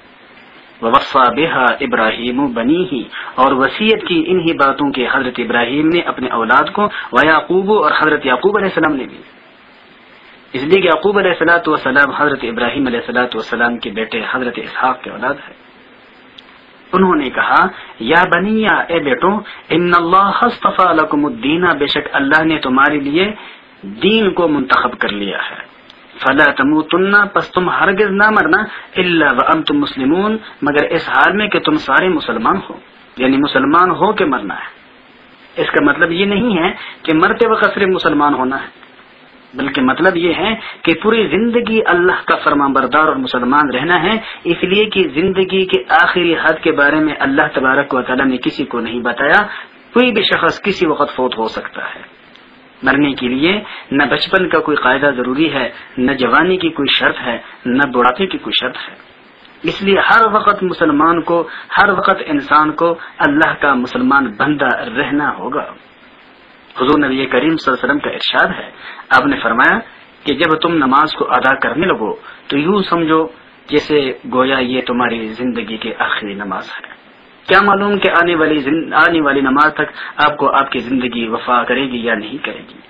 ووصى بها ابراہیم بنیہ، اور وصیت کی انہی باتوں کے حضرت ابراہیم نے اپنے اولاد کو، ویعقوب، اور حضرت یعقوب علیہ السلام نے بھی، اس لیے کہ یعقوب علیہ الصلوۃ والسلام حضرت ابراہیم علیہ الصلوۃ والسلام کے بیٹے حضرت اسحاق کے اولاد ہے۔ انہوں نے کہا، یا بنیا، اے بیٹو، ان اللہ اصطفى لکم الدین، بے شک اللہ نے تمہارے لیے دین کو منتخب کر لیا ہے۔ فلا تموتن، پس تم ہرگز نہ مرنا، الا وانتم مسلمون، مگر اس حال میں کہ تم سارے مسلمان ہو، یعنی مسلمان ہو کے مرنا ہے۔ اس کا مطلب یہ نہیں ہے کہ مرتے وقت صرف مسلمان ہونا ہے، بلکہ مطلب یہ ہے کہ پوری زندگی اللہ کا فرمان بردار اور مسلمان رہنا ہے، اس لیے کہ زندگی کے آخری حد کے بارے میں اللہ تبارک و تعالیٰ نے کسی کو نہیں بتایا۔ کوئی بھی شخص کسی وقت فوت ہو سکتا ہے۔ مرنے کے لیے نہ بچپن کا کوئی قاعدہ ضروری ہے، نہ جوانی کی کوئی شرط ہے، نہ بڑھاپے کی کوئی شرط ہے۔ اس لیے ہر وقت مسلمان کو، ہر وقت انسان کو اللہ کا مسلمان بندہ رہنا ہوگا۔ حضور نبی کریم صلی اللہ علیہ وسلم کا ارشاد ہے، آپ نے فرمایا کہ جب تم نماز کو ادا کرنے لگو تو یوں سمجھو جیسے گویا یہ تمہاری زندگی کی آخری نماز ہے۔ کیا معلوم کہ آنے والی نماز تک آپ کو آپ کی زندگی وفا کرے گی یا نہیں کرے گی۔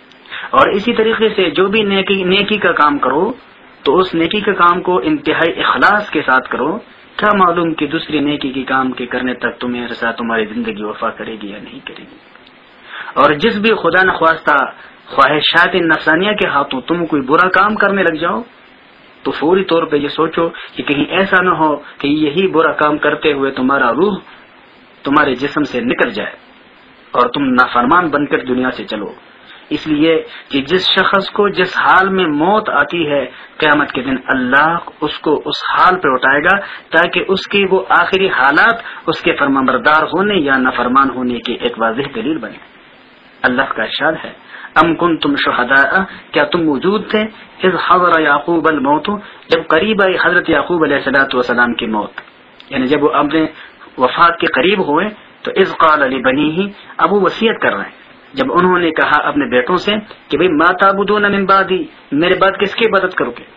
اور اسی طریقے سے جو بھی نیکی کا کام کرو تو اس نیکی کا کام کو انتہائی اخلاص کے ساتھ کرو۔ کیا معلوم کہ دوسری نیکی کے کام کے کرنے تک تمہاری زندگی وفا کرے گی یا نہیں کرے گی۔ اور جس بھی خدا نخواستہ خواہشات نفسانیہ کے ہاتھوں تم کوئی برا کام کرنے لگ جاؤ تو فوری طور پہ یہ سوچو کہ کہیں ایسا نہ ہو کہ یہی برا کام کرتے ہوئے تمہارا روح تمہارے جسم سے نکل جائے اور تم نافرمان بن کر دنیا سے چلو۔ اس لیے کہ جس شخص کو جس حال میں موت آتی ہے، قیامت کے دن اللہ اس کو اس حال پہ اٹھائے گا تاکہ اس کی وہ آخری حالات اس کے فرمانبردار ہونے یا نافرمان ہونے کی ایک واضح دلیل بنے۔ اللہ کا ارشاد ہے، ام کنتم شہداء، کیا تم موجود تھے، اذ حضر یعقوب الموت، جب قریب آئی حضرت یعقوب علیہ الصلوۃ والسلام کی موت، یعنی جب وہ اپنے وفات کے قریب ہوئے تو اذ قال لبنیہ، اب وہ وصیت کر رہے ہیں، جب انہوں نے کہا اپنے بیٹوں سے کہ بھئی ما تعبدون من بعدی، میرے بعد کس کی عبادت کرو گے؟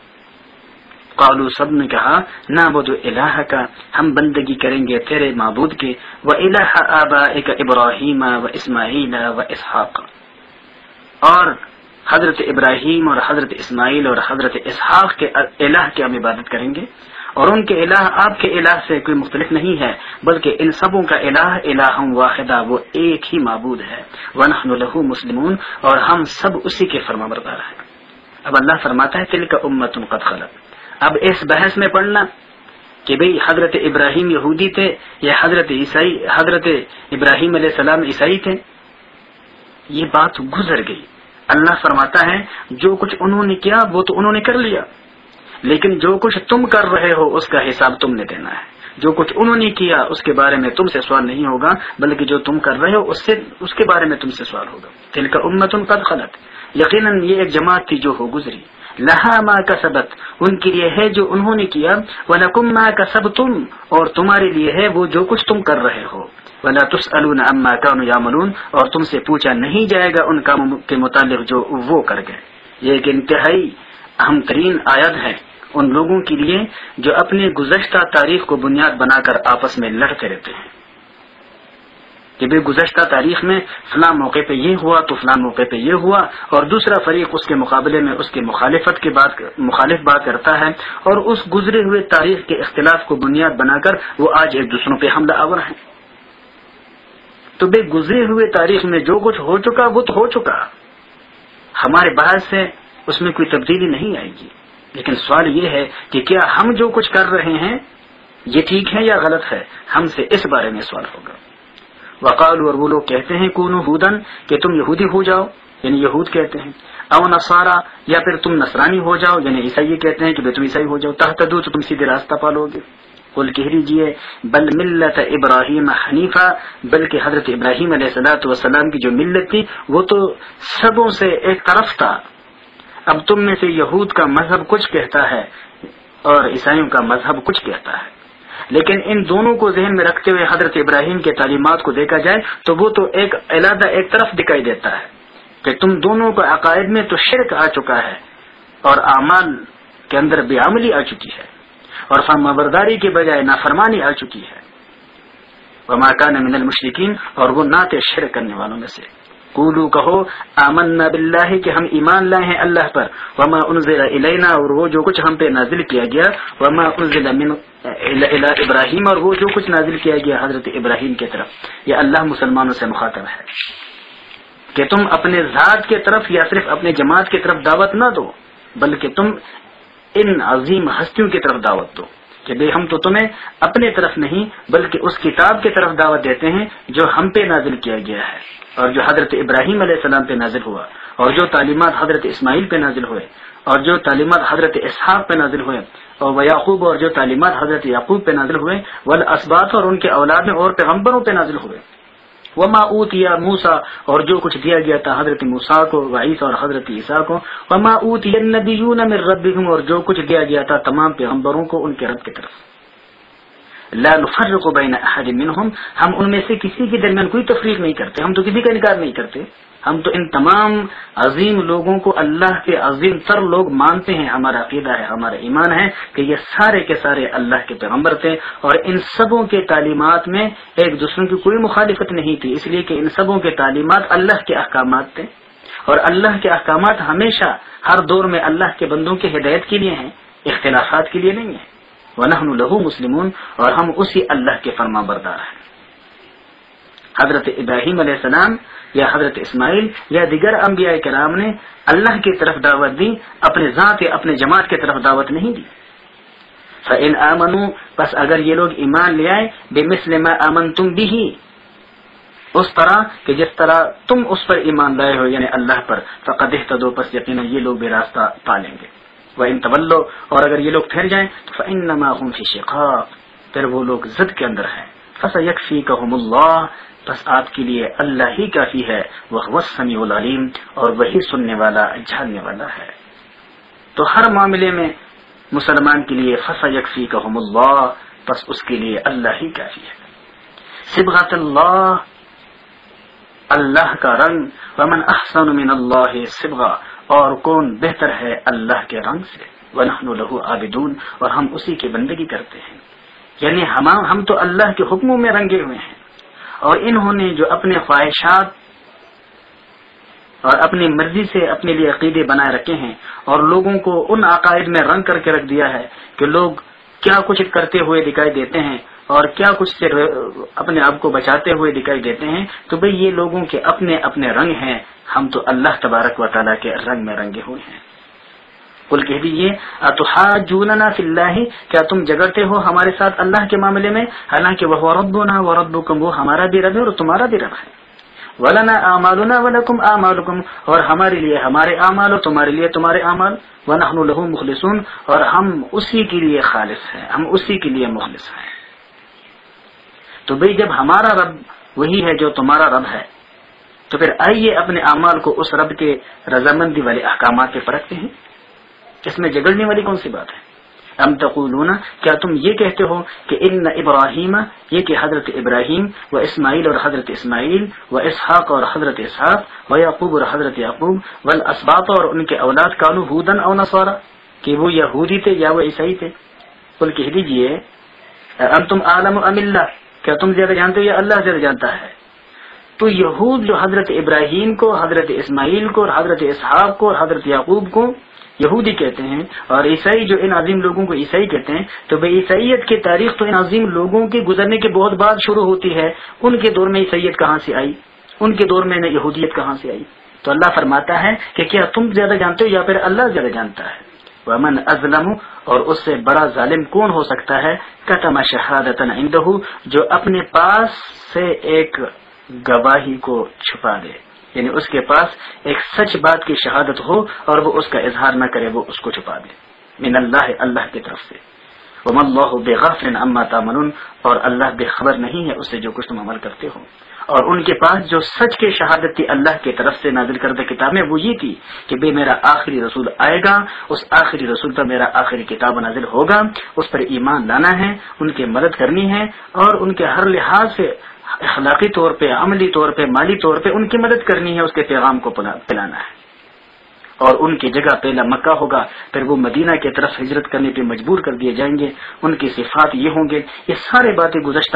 قالوا، سب نے کہا، نعبد الہک، ہم بندگی کریں گے تیرے معبود کی، والہ آبائک ابراہیم و اسماعیل و اسحاق، اور حضرت ابراہیم اور حضرت اسماعیل اور حضرت اسحاق کے الہ کی ہم عبادت کریں گے، اور ان کے الہ آپ کے الہ سے کوئی مختلف نہیں ہے، بلکہ ان سبوں کا الہ الہ واحدہ، وہ ایک ہی معبود ہے، ونحن لہ مسلمون، اور ہم سب اسی کے فرمانبردار ہیں۔ اب اللہ فرماتا ہے تلک امۃ قد خلت، اب اس بحث میں پڑھنا کہ بھئی حضرت ابراہیم یہودی تھے یا حضرت ابراہیم علیہ السلام عیسائی تھے. یہ بات گزر گئی. اللہ فرماتا ہے جو کچھ انہوں نے کیا وہ تو انہوں نے کر لیا، لیکن جو کچھ تم کر رہے ہو اس کا حساب تم نے دینا ہے. جو کچھ انہوں نے کیا اس کے بارے میں تم سے سوال نہیں ہوگا، بلکہ جو تم کر رہے ہو اس کے بارے میں تم سے سوال ہوگا. تلک امۃ قد خلت، یقیناً یہ ایک جماعت تھی جو ہو گزری. لہا ما کسبت، ان کے لیے ہے جو انہوں نے کیا. ولکم ما کسبتم، اور تمہارے لیے ہے وہ جو کچھ تم کر رہے ہو. ولا تسألون عما كانوا يعملون، اور تم سے پوچھا نہیں جائے گا ان کاموں کے متعلق جو وہ کر گئے. یہ ایک انتہائی اہم ترین آیت ہے ان لوگوں کے لیے جو اپنے گزشتہ تاریخ کو بنیاد بنا کر آپس میں لڑتے رہتے ہیں کہ بھئی گزشتہ تاریخ میں فلاں موقع پہ یہ ہوا تو فلاں موقع پہ یہ ہوا، اور دوسرا فریق اس کے مقابلے میں اس کے مخالف بات کرتا ہے، اور اس گزرے ہوئے تاریخ کے اختلاف کو بنیاد بنا کر وہ آج ایک دوسروں پہ حملہ آور ہیں. تو بھئی گزرے ہوئے تاریخ میں جو کچھ ہو چکا وہ تو ہو چکا، ہمارے بحث سے اس میں کوئی تبدیلی نہیں آئے گی. لیکن سوال یہ ہے کہ کیا ہم جو کچھ کر رہے ہیں یہ ٹھیک ہے یا غلط ہے، ہم سے اس بارے میں سوال ہوگا. وقالوا، اور وہ لوگ کہتے ہیں کونوا ہودن، کہ تم یہودی ہو جاؤ، یعنی یہود کہتے ہیں، او نصارا، یا پھر تم نصرانی ہو جاؤ، یعنی عیسائی کہتے ہیں کہ تم عیسائی ہو جاؤ. تہتدوا، تو تم سیدھے راستہ پالو گے. قل کہہ دیجیے بل ملت ابراہیم حنیفہ، بلکہ حضرت ابراہیم علیہ السلام کی جو ملت تھی وہ تو سبوں سے ایک طرف تھا. اب تم میں سے یہود کا مذہب کچھ کہتا ہے اور عیسائیوں کا مذہب کچھ کہتا ہے، لیکن ان دونوں کو ذہن میں رکھتے ہوئے حضرت ابراہیم کے تعلیمات کو دیکھا جائے تو وہ تو ایک علیحدہ ایک طرف دکھائی دیتا ہے کہ تم دونوں کو عقائد میں تو شرک آ چکا ہے اور اعمال کے اندر بے عملی آ چکی ہے، اور فرمانبرداری کے بجائے نافرمانی آ چکی ہے. وما کان من المشرکین، اور وہ نہ تھے شرک کرنے والوں میں سے. قولوا، کہو، آمنا باللہ، کہ ہم ایمان لائے ہیں اللہ پر. وما انزل الینا، اور وہ جو کچھ ہم پہ نازل کیا گیا. وما انزل الی ابراہیم، اور وہ جو کچھ نازل کیا گیا حضرت ابراہیم کی طرف. یہ اللہ مسلمانوں سے مخاطب ہے کہ تم اپنے ذات کے طرف یا صرف اپنے جماعت کی طرف دعوت نہ دو، بلکہ تم ان عظیم ہستیوں کی طرف دعوت دو کہ بے ہم تو تمہیں اپنے طرف نہیں بلکہ اس کتاب کی طرف دعوت دیتے ہیں جو ہم پہ نازل کیا گیا ہے، اور جو حضرت ابراہیم علیہ السلام پہ نازل ہوا، اور جو تعلیمات حضرت اسماعیل پہ نازل ہوئے، اور جو تعلیمات حضرت اسحاق پہ نازل ہوئے، اور یعقوب، اور جو تعلیمات حضرت یعقوب پہ نازل ہوئے، والاسباط، اور ان کے اولاد میں اور پیغمبروں پہ نازل ہوئے. وما اوتي موسیٰ، اور جو کچھ دیا گیا تھا حضرت موسیٰ کو، وعیسیٰ، اور حضرت عیسیٰ کو. وما اوتي النبیون من ربهم، اور جو کچھ دیا گیا تھا تمام پیغمبروں کو ان کے رب کی طرف. لا نفرق بین احد منهم، ہم ان میں سے کسی کے درمیان کوئی تفریق نہیں کرتے، ہم تو کسی کا انکار نہیں کرتے، ہم تو ان تمام عظیم لوگوں کو اللہ کے عظیم تر لوگ مانتے ہیں. ہمارا عقیدہ ہے، ہمارا ایمان ہے کہ یہ سارے کے سارے اللہ کے پیغمبر تھے، اور ان سبوں کے تعلیمات میں ایک دوسرے کی کوئی مخالفت نہیں تھی، اس لیے کہ ان سبوں کے تعلیمات اللہ کے احکامات تھے، اور اللہ کے احکامات ہمیشہ ہر دور میں اللہ کے بندوں کی ہدایت کے لیے ہیں، اختلافات کے لیے نہیں ہیں. وَنَحْنُ لَهُ مُسْلِمُونَ، اور ہم اسی اللہ کے فرما بردار ہیں. حضرت ابراہیم علیہ السلام یا حضرت اسماعیل یا دیگر انبیاء کرام نے اللہ کی طرف دعوت دی، اپنے ذات یا اپنے جماعت کی طرف دعوت نہیں دی. فَإِنْ آمَنُوا، پس اگر یہ لوگ ایمان لے آئے، بِمِثْلِ مَا آمَنْتُمْ بِهِ، اس طرح کہ جس طرح تم اس پر ایمان لائے ہو، یعنی اللہ پر، فَقَدْ اهْتَدَوْا، پس یقینا یہ لوگ بھی راستہ پالیں گے. وَإِنْ تَوَلَّوْا، اور اگر یہ لوگ پھر جائیں تو فَإِنَّمَا هُمْ فِي شِقَاقٍ، پھر وہ لوگ ضد کے اندر ہیں. فَسَيَكْفِيكَهُمُ اللَّهُ، پس آپ کے لیے اللہ ہی کافی ہے. وَهُوَ السَّمِيعُ الْعَلِيمُ، اور وہی سننے والا جاننے والا ہے. تو ہر معاملے میں مسلمان کے لیے فَسَيَكْفِيكَهُمُ اللَّهُ، پس اس کے لیے اللہ ہی کافی ہے. صبغۃ اللہ، اللہ کا رنگ. وَمَنْ أَحْسَنُ مِنَ اللَّهِ صِبْغًا، اور کون بہتر ہے اللہ کے رنگ سے. وَنَحْنُ لَهُ عَابِدُونَ، اور ہم اسی کی بندگی کرتے ہیں. یعنی ہم تو اللہ کے حکموں میں رنگے ہوئے ہیں، اور انہوں نے جو اپنے خواہشات اور اپنی مرضی سے اپنے لیے عقیدے بنائے رکھے ہیں، اور لوگوں کو ان عقائد میں رنگ کر کے رکھ دیا ہے کہ لوگ کیا کچھ کرتے ہوئے دکھائی دیتے ہیں اور کیا کچھ سے اپنے آپ کو بچاتے ہوئے دکھائی دیتے ہیں. تو بھئی یہ لوگوں کے اپنے اپنے رنگ ہیں، ہم تو اللہ تبارک و تعالیٰ کے رنگ میں رنگے ہوئے ہیں. قل کہہ دیجیے اتحاجوننا فی اللہ، کیا تم جگڑتے ہو ہمارے ساتھ اللہ کے معاملے میں، حالانکہ وہ ربنا وربکم، وہ ہمارا بھی رب ہے اور تمہارا بھی رب ہے، ولنا اعمالنا ولکم اعمالکم، اور ہمارے لیے ہمارے اعمال اور تمہارے لیے تمہارے اعمال، ونحن له مخلصون، اور ہم اسی کے لیے خالص ہیں، ہم اسی کے لیے مخلص ہیں۔ تو بھئی جب ہمارا رب وہی ہے جو تمہارا رب ہے، تو پھر آئیے اپنے اعمال کو اس رب کے رضامندی والے احکامات پہ پرکھتے ہیں، اس میں جگڑنے والی کون سی بات ہے؟ ام تقولون، کیا تم یہ کہتے ہو کہ ان ابراہیم، یہ کہ حضرت ابراہیم، و اسماعیل اور حضرت اسماعیل، و اسحاق اور حضرت اسحاق، و یعقوب اور حضرت یعقوب، والاسباط اور ان کے اولاد، کانوا ہودن او نصارا، کہ وہ یہودی تھے یا وہ عیسائی تھے۔ قل کہہ دیجئے انتم اعلم ام اللہ، کیا تم زیادہ جانتے ہو یا اللہ زیادہ جانتا ہے؟ تو یہود جو حضرت ابراہیم کو، حضرت اسماعیل کو اور حضرت اسحاق کو اور حضرت یعقوب کو یہودی کہتے ہیں، اور عیسائی جو ان عظیم لوگوں کو عیسائی کہتے ہیں، تو بھئی عیسائیت کی تاریخ تو ان عظیم لوگوں کے گزرنے کے بہت بعد شروع ہوتی ہے، ان کے دور میں عیسائیت کہاں سے آئی، ان کے دور میں یہودیت کہاں سے آئی؟ تو اللہ فرماتا ہے کہ کیا تم زیادہ جانتے ہو یا پھر اللہ زیادہ جانتا ہے۔ ومن اظلم، اور اس سے بڑا ظالم کون ہو سکتا ہے، کتم شہادۃ عنده، جو اپنے پاس سے ایک گواہی کو چھپا دے، یعنی اس کے پاس ایک سچ بات کی شہادت ہو اور وہ اس کا اظہار نہ کرے، وہ اس کو چھپا دے، من اللہ، اللہ کی طرف سے۔ وما اللہ بغافل عما تعملون، اور اللہ بے خبر نہیں ہے اس سے جو کچھ تم عمل کرتے ہو۔ اور ان کے پاس جو سچ کی شہادت تھی اللہ کی طرف سے نازل کردہ کتاب میں، وہ یہ تھی کہ بے میرا آخری رسول آئے گا، اس آخری رسول پر میرا آخری کتاب نازل ہوگا، اس پر ایمان لانا ہے، ان کی مدد کرنی ہے، اور ان کے ہر لحاظ سے اخلاقی طور پہ، عملی طور پہ، مالی طور پہ ان کی مدد کرنی ہے، اس کے پیغام کو پلانا ہے۔ اور ان کی جگہ پہلا مکہ ہوگا، پھر وہ مدینہ کی طرف ہجرت کرنے پہ مجبور کر دیے جائیں گے، ان کی صفات یہ ہوں گے۔ یہ سارے باتیں گزشتہ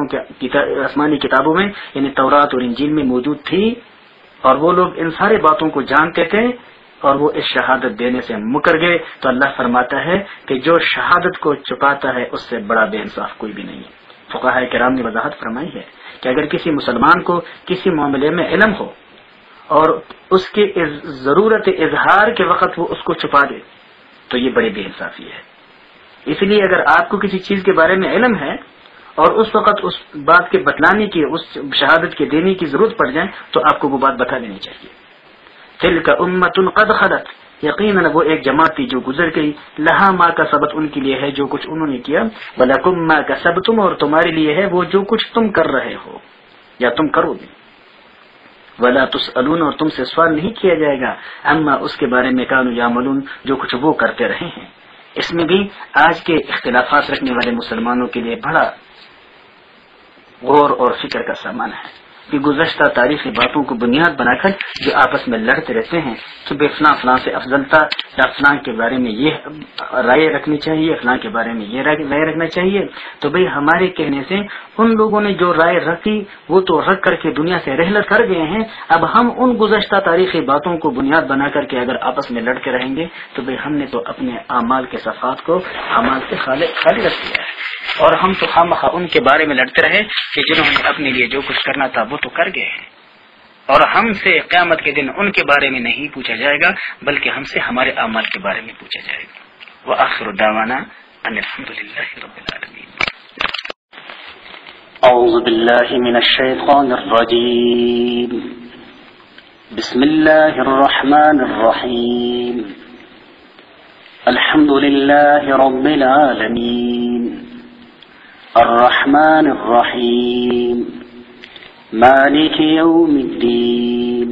آسمانی کتابوں میں یعنی تورات اور انجیل میں موجود تھی، اور وہ لوگ ان سارے باتوں کو جانتے تھے اور وہ اس شہادت دینے سے مکر گئے۔ تو اللہ فرماتا ہے کہ جو شہادت کو چھپاتا ہے اس سے بڑا بے انصاف کوئی بھی نہیں ہے۔ فقہاء کرام نے وضاحت فرمائی ہے کہ اگر کسی مسلمان کو کسی معاملے میں علم ہو اور اس کی ضرورت اظہار کے وقت وہ اس کو چھپا دے تو یہ بڑی بے انصافی ہے۔ اس لیے اگر آپ کو کسی چیز کے بارے میں علم ہے اور اس وقت اس بات کے بتلانے کی، اس شہادت کے دینے کی ضرورت پڑ جائے تو آپ کو وہ بات بتا دینی چاہیے۔ تلک امۃ قد خلت، یقیناً وہ ایک جماعت تھی جو گزر گئی، لہا ما کسبت، ان کے لیے ہے جو کچھ انہوں نے کیا، ولکم ما کسبتم، اور تمہارے لیے ہے وہ جو کچھ تم کر رہے ہو یا تم کرو گے، ولا تسألون، اور تم سے سوال نہیں کیا جائے گا، اما اس کے بارے میں کانوا یعملون، جو کچھ وہ کرتے رہے ہیں۔ اس میں بھی آج کے اختلافات رکھنے والے مسلمانوں کے لیے بڑا غور اور فکر کا سامان ہے کہ گزشتہ تاریخی باتوں کو بنیاد بنا کر جو آپس میں لڑتے رہتے ہیں کہ بے فلاں سے افضلتا، یا فلاں کے بارے میں یہ رائے رکھنی چاہیے، فلاں کے بارے میں یہ رائے رکھنا چاہیے، تو بھئی ہمارے کہنے سے ان لوگوں نے جو رائے رکھی وہ تو رکھ کر کے دنیا سے رحلت کر گئے ہیں۔ اب ہم ان گزشتہ تاریخی باتوں کو بنیاد بنا کر کے اگر آپس میں لڑتے رہیں گے تو بھئی ہم نے تو اپنے اعمال کے صفات کو اعمال سے خالی رکھ دیا ہے، اور ہم تو خامخواہ ان کے بارے میں لڑتے رہے کہ جنہوں نے اپنے لیے جو کچھ کرنا تھا وہ تو کر گئے ہیں، اور ہم سے قیامت کے دن ان کے بارے میں نہیں پوچھا جائے گا بلکہ ہم سے ہمارے اعمال کے بارے میں پوچھا جائے گا۔ وآخر دعوانا ان الحمد للہ رب العالمین۔ اعوذ باللہ من الشیطان الرجیم، بسم اللہ الرحمن الرحیم، الحمد للہ رب العالمین، الرحمن الرحیم، مالک یوم الدین،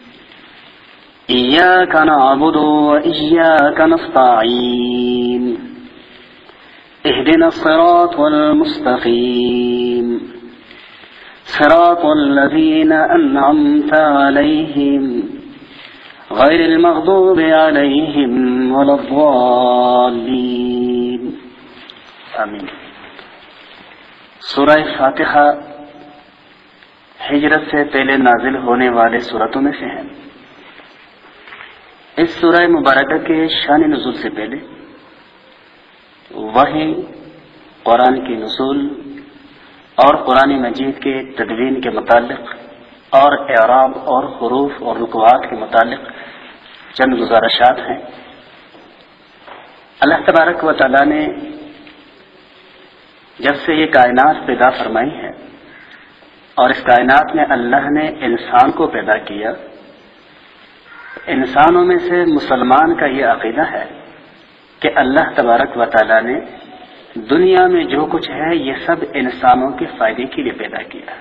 ایاک نعبد و ایاک نستعین، اہدنا الصراط المستقیم، صراط الذین انعمت علیہم غیر المغضوب علیہم ولا الضالین، آمین۔ سورہ فاتحہ ہجرت سے پہلے نازل ہونے والے سورتوں میں سے ہے۔ اس سورہ مبارکہ کے شان نزول سے پہلے وحی، قرآن کی نزول اور قرآن مجید کے تدوین کے متعلق اور اعراب اور حروف اور رکوعات کے متعلق چند گزارشات ہیں۔ اللہ تبارک و تعالیٰ نے جب سے یہ کائنات پیدا فرمائی ہے اور اس کائنات میں اللہ نے انسان کو پیدا کیا، انسانوں میں سے مسلمان کا یہ عقیدہ ہے کہ اللہ تبارک و تعالیٰ نے دنیا میں جو کچھ ہے یہ سب انسانوں کے فائدے کے لیے پیدا کیا۔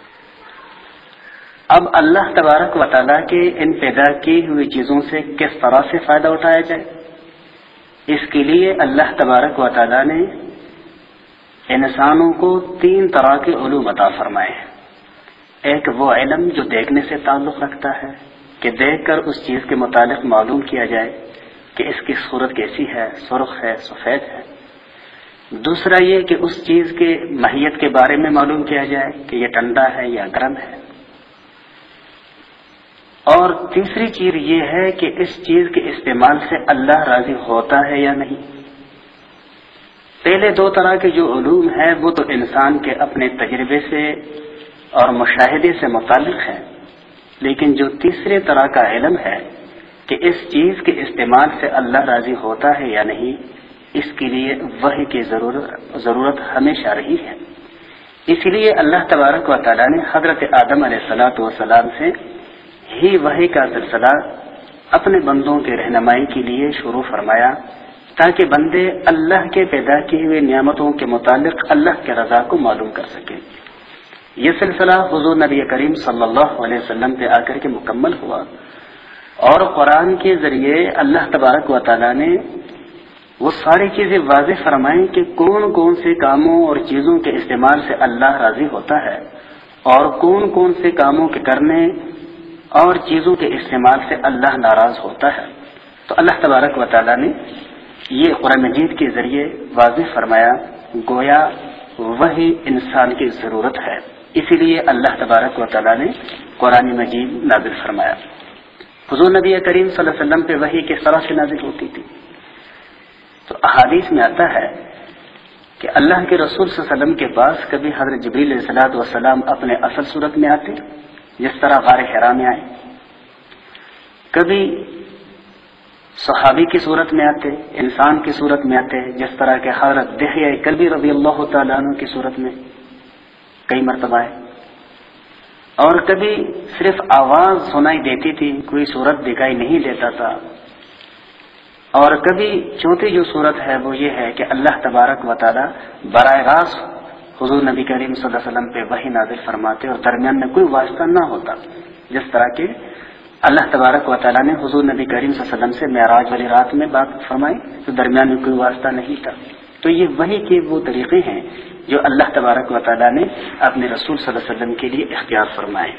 اب اللہ تبارک و تعالیٰ کے ان پیدا کی ہوئی چیزوں سے کس طرح سے فائدہ اٹھایا جائے، اس کے لیے اللہ تبارک و تعالیٰ نے انسانوں کو 3 طرح کے علوم عطا فرمائے ہیں۔ ایک وہ علم جو دیکھنے سے تعلق رکھتا ہے کہ دیکھ کر اس چیز کے متعلق معلوم کیا جائے کہ اس کی صورت کیسی ہے، سرخ ہے، سفید ہے۔ دوسرا یہ کہ اس چیز کے ماہیت کے بارے میں معلوم کیا جائے کہ یہ ٹھنڈا ہے یا گرم ہے۔ اور تیسری چیز یہ ہے کہ اس چیز کے استعمال سے اللہ راضی ہوتا ہے یا نہیں۔ پہلے 2 طرح کے جو علوم ہیں وہ تو انسان کے اپنے تجربے سے اور مشاہدے سے متعلق ہے، لیکن جو تیسرے طرح کا علم ہے کہ اس چیز کے استعمال سے اللہ راضی ہوتا ہے یا نہیں، اس کے لیے وحی کی ضرورت ہمیشہ رہی ہے۔ اس لیے اللہ تبارک و تعالیٰ نے حضرت آدم علیہ السلام سے ہی وحی کا سلسلہ اپنے بندوں کے رہنمائی کے لیے شروع فرمایا، تاکہ بندے اللہ کے پیدا کی ہوئی نعمتوں کے متعلق اللہ کے رضا کو معلوم کر سکیں۔ یہ سلسلہ حضور نبی کریم صلی اللہ علیہ وسلم پہ آ کر کے مکمل ہوا، اور قرآن کے ذریعے اللہ تبارک و تعالیٰ نے وہ ساری چیزیں واضح فرمائیں کہ کون کون سے کاموں اور چیزوں کے استعمال سے اللہ راضی ہوتا ہے اور کون کون سے کاموں کے کرنے اور چیزوں کے استعمال سے اللہ ناراض ہوتا ہے۔ تو اللہ تبارک و تعالیٰ نے یہ قرآن مجید کے ذریعے واضح فرمایا، گویا وہی انسان کی ضرورت ہے، اسی لیے اللہ تبارک و تعالیٰ نے قرآن مجید نازل فرمایا۔ حضور نبی کریم صلی اللہ علیہ وسلم پہ وحی کس طرح سے نازل ہوتی تھی؟ تو احادیث میں آتا ہے کہ اللہ کے رسول صلی اللہ علیہ وسلم کے پاس کبھی حضرت جبریل علیہ الصلوۃ والسلام اپنے اصل صورت میں آتے، جس طرح غار حرا میں آئے، کبھی صحابی کی صورت میں آتے، انسان کی صورت میں آتے، جس طرح کے حضرت دحیہ کلبی رضی اللہ تعالیٰ عنہ کی صورت میں کئی مرتبہ ہے، اور کبھی صرف آواز سنائی دیتی تھی، کوئی صورت دکھائی نہیں دیتا تھا، اور کبھی چوتھی جو صورت ہے وہ یہ ہے کہ اللہ تبارک و تعالیٰ براہ راست حضور نبی کریم صلی اللہ علیہ وسلم پہ وحی نازل فرماتے اور درمیان میں کوئی واسطہ نہ ہوتا، جس طرح کہ اللہ تبارک و تعالیٰ نے حضور نبی کریم صلی اللہ علیہ وسلم سے معراج والی رات میں بات فرمائی تو درمیان میں کوئی واسطہ نہیں تھا۔ تو یہ وحی کے وہ طریقے ہیں جو اللہ تبارک و تعالیٰ نے اپنے رسول صلی اللہ علیہ وسلم کے لیے اختیار فرمائے۔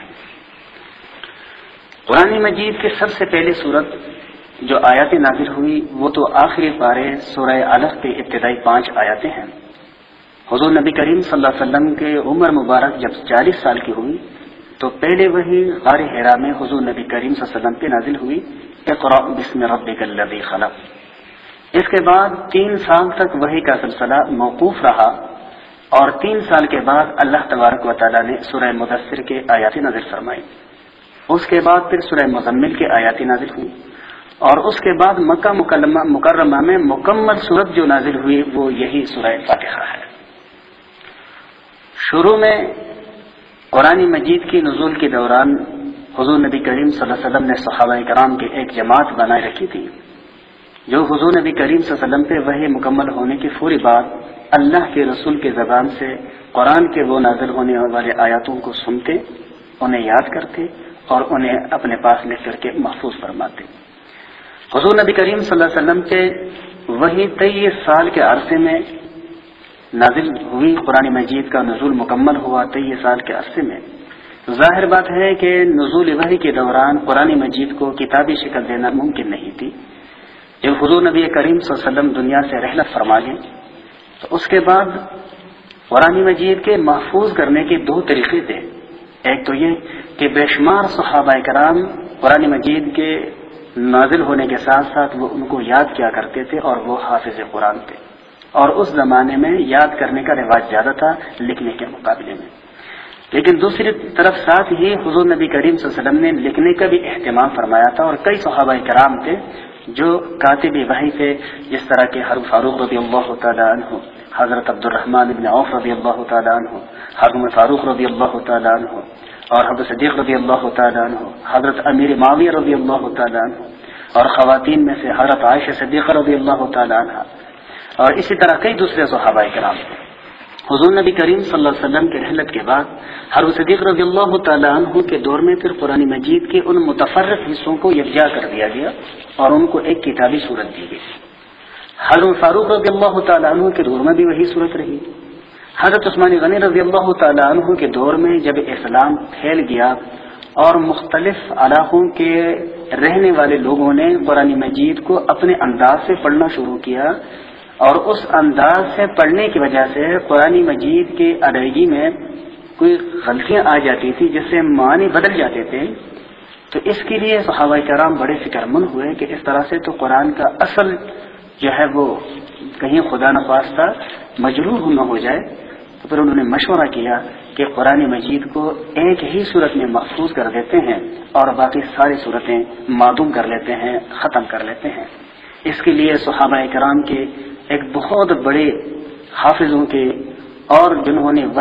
قرآن مجید کے سب سے پہلے صورت جو آیاتیں نازل ہوئی وہ تو آخری پارے سورہ علق کے ابتدائی 5 آیاتیں ہیں۔ حضور نبی کریم صلی اللہ علیہ وسلم کے عمر مبارک جب 40 سال کی ہوئی تو پہلے وہی غار حرا میں حضور نبی کریم صلی اللہ علیہ وسلم پہ نازل ہوئی، اقرأ بسم ربک الذی خلق۔ اس کے بعد 3 سال تک وحی کا سلسلہ موقوف رہا، اور 3 سال کے بعد اللہ تبارک و تعالیٰ نے سورہ مدثر کے آیات نازل فرمائی۔ اس کے بعد پھر سورہ مزمل کے آیات نازل ہوئی، اور اس کے بعد مکہ مکرمہ میں مکمل صورت جو نازل ہوئی وہ یہی سورہ فاتحہ ہے۔ شروع میں قرآن مجید کی نزول کے دوران حضور نبی کریم صلی اللہ علیہ وسلم نے صحابہ کرام کی ایک جماعت بنائے رکھی تھی، جو حضور نبی کریم صلی اللہ علیہ وسلم پہ وحی مکمل ہونے کی فوری بعد اللہ کے رسول کے زبان سے قرآن کے وہ نازل ہونے والے آیاتوں کو سنتے، انہیں یاد کرتے اور انہیں اپنے پاس لکھ کر کے محفوظ فرماتے۔ حضور نبی کریم صلی اللہ علیہ وسلم کے وحی 23 سال کے عرصے میں نازل ہوئی، قرآن مجید کا نزول مکمل ہوا 23 سال کے عرصے میں۔ ظاہر بات ہے کہ نزول وحی کے دوران قرآن مجید کو کتابی شکل دینا ممکن نہیں تھی۔ جب حضور نبی کریم صلی اللہ علیہ وسلم دنیا سے رحلت فرما گئے تو اس کے بعد قرآن مجید کے محفوظ کرنے کے 2 طریقے تھے۔ ایک تو یہ کہ بے شمار صحابہ کرام قرآن مجید کے نازل ہونے کے ساتھ ساتھ وہ ان کو یاد کیا کرتے تھے اور وہ حافظ قرآن تھے، اور اس زمانے میں یاد کرنے کا رواج زیادہ تھا لکھنے کے مقابلے میں۔ لیکن دوسری طرف ساتھ ہی حضور نبی کریم صلی اللہ علیہ وسلم نے لکھنے کا بھی اہتمام فرمایا تھا، اور کئی صحابہ کرام تھے جو کاتب وحی تھے، جس طرح کے حضرت فاروق رضی اللہ تعالی عنہ، حضرت عبد الرحمن بن عوف رضی اللہ تعالی عنہ، حضرت فاروق رضی اللہ تعالی عنہ، اور حضرت صدیق رضی اللہ تعالی عنہ، حضرت امیر معاویہ رضی اللہ تعالی عنہ، اور خواتین میں سے حضرت عائشہ صدیقہ رضی اللہ تعالی عنہ، اور اسی طرح کئی دوسرے صحابہ کرام. حضور نبی کریم صلی اللہ علیہ وسلم کے رحلت کے بعد حضرت صدیق رضی اللہ تعالی عنہ کے دور میں پھر قرآن مجید کے ان متفرق حصوں کو یکجا کر دیا گیا اور ان کو ایک کتابی صورت دی گئی. حضرت فاروق رضی اللہ تعالی عنہ کے دور میں بھی وہی صورت رہی. حضرت عثمان غنی رضی اللہ تعالی عنہ کے دور میں جب اسلام پھیل گیا اور مختلف علاقوں کے رہنے والے لوگوں نے قرآن مجید کو اپنے انداز سے پڑھنا شروع کیا، اور اس انداز سے پڑھنے کی وجہ سے قرآن مجید کے ادائیگی میں کوئی غلطیاں آ جاتی تھی جس سے معنی بدل جاتے تھے، تو اس کے لیے صحابہ کرام بڑے فکر مند ہوئے کہ اس طرح سے تو قرآن کا اصل جو ہے وہ کہیں خدا نخواستہ مجروح نہ ہو جائے. تو پھر انہوں نے مشورہ کیا کہ قرآن مجید کو ایک ہی صورت میں محفوظ کر دیتے ہیں اور باقی ساری صورتیں معدوم کر لیتے ہیں، ختم کر لیتے ہیں. اس کے لیے صحابہ کرام کے ایک بہت بڑے حافظوں کے اور جنہوں نے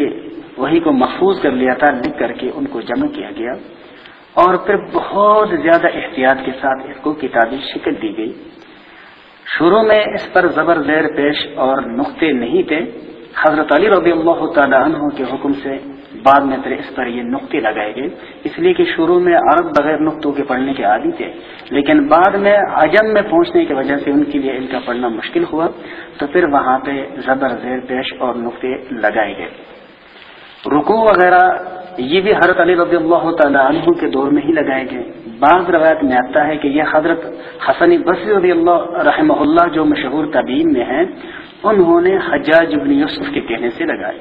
وحی کو محفوظ کر لیا تھا لکھ کر کے ان کو جمع کیا گیا، اور پھر بہت زیادہ احتیاط کے ساتھ اس کو کتابی شکل دی گئی. شروع میں اس پر زبر زیر پیش اور نقطے نہیں تھے. حضرت علی رضی اللہ تعالی عنہ کے حکم سے بعد میں پھر اس پر یہ نقطے لگائے گئے، اس لیے کہ شروع میں عرب بغیر نقطوں کے پڑھنے کے عادی تھے، لیکن بعد میں عجم میں پہنچنے کی وجہ سے ان کے لیے ان کا پڑھنا مشکل ہوا، تو پھر وہاں پہ زبر زیر پیش اور نقطے لگائے گئے. رکوع وغیرہ یہ بھی حضرت علی رضی اللہ تعالی عنہ کے دور میں ہی لگائے گئے. بعض روایت میں آتا ہے کہ یہ حضرت حسن بصری رضی اللہ رحمہ اللہ جو مشہور تابعین میں ہیں، انہوں نے حجاج بن یوسف کے کہنے سے لگائے.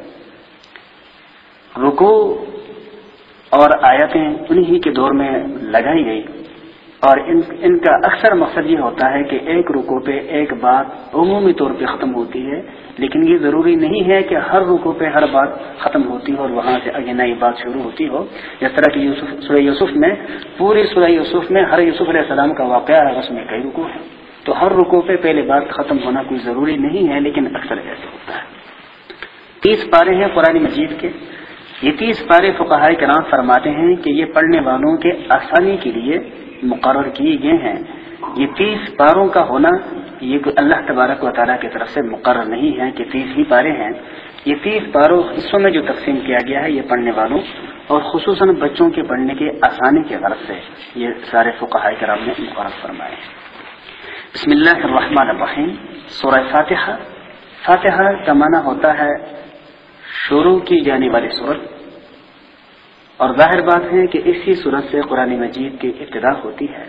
رکوع اور آیتیں انہی کے دور میں لگائی گئی، اور ان کا اکثر مقصد یہ ہوتا ہے کہ ایک رکوع پہ ایک بات عمومی طور پہ ختم ہوتی ہے، لیکن یہ ضروری نہیں ہے کہ ہر رکوع پہ ہر بات ختم ہوتی ہو اور وہاں سے آگے نئی بات شروع ہوتی ہو. جس طرح کہ سورہ یوسف میں، پوری سورہ یوسف میں ہر یوسف علیہ السلام کا واقعہ ہے، اس میں کئی رکوع ہیں، تو ہر رکوع پہ پہلے بات ختم ہونا کوئی ضروری نہیں ہے، لیکن اکثر ایسے ہوتا ہے. 30 پارے ہیں قرآن مجید کے. یہ 30 پارے فقہاء کرام فرماتے ہیں کہ یہ پڑھنے والوں کے آسانی کے لیے مقرر کیے گئے ہیں. یہ 30 پاروں کا ہونا یہ اللہ تبارک و تعالیٰ کی طرف سے مقرر نہیں ہے کہ 30 ہی پارے ہیں. یہ 30 پاروں حصوں میں جو تقسیم کیا گیا ہے یہ پڑھنے والوں اور خصوصاً بچوں کے پڑھنے کے آسانی کے غرض سے یہ سارے فقہاء کرام نے مقرر فرمائے. بسم اللہ الرحمن الرحیم. سورہ فاتحہ. فاتحہ کا معنی ہوتا ہے شروع کی جانے والی صورت، اور ظاہر بات ہے کہ اسی صورت سے قرآن مجید کی ابتدا ہوتی ہے.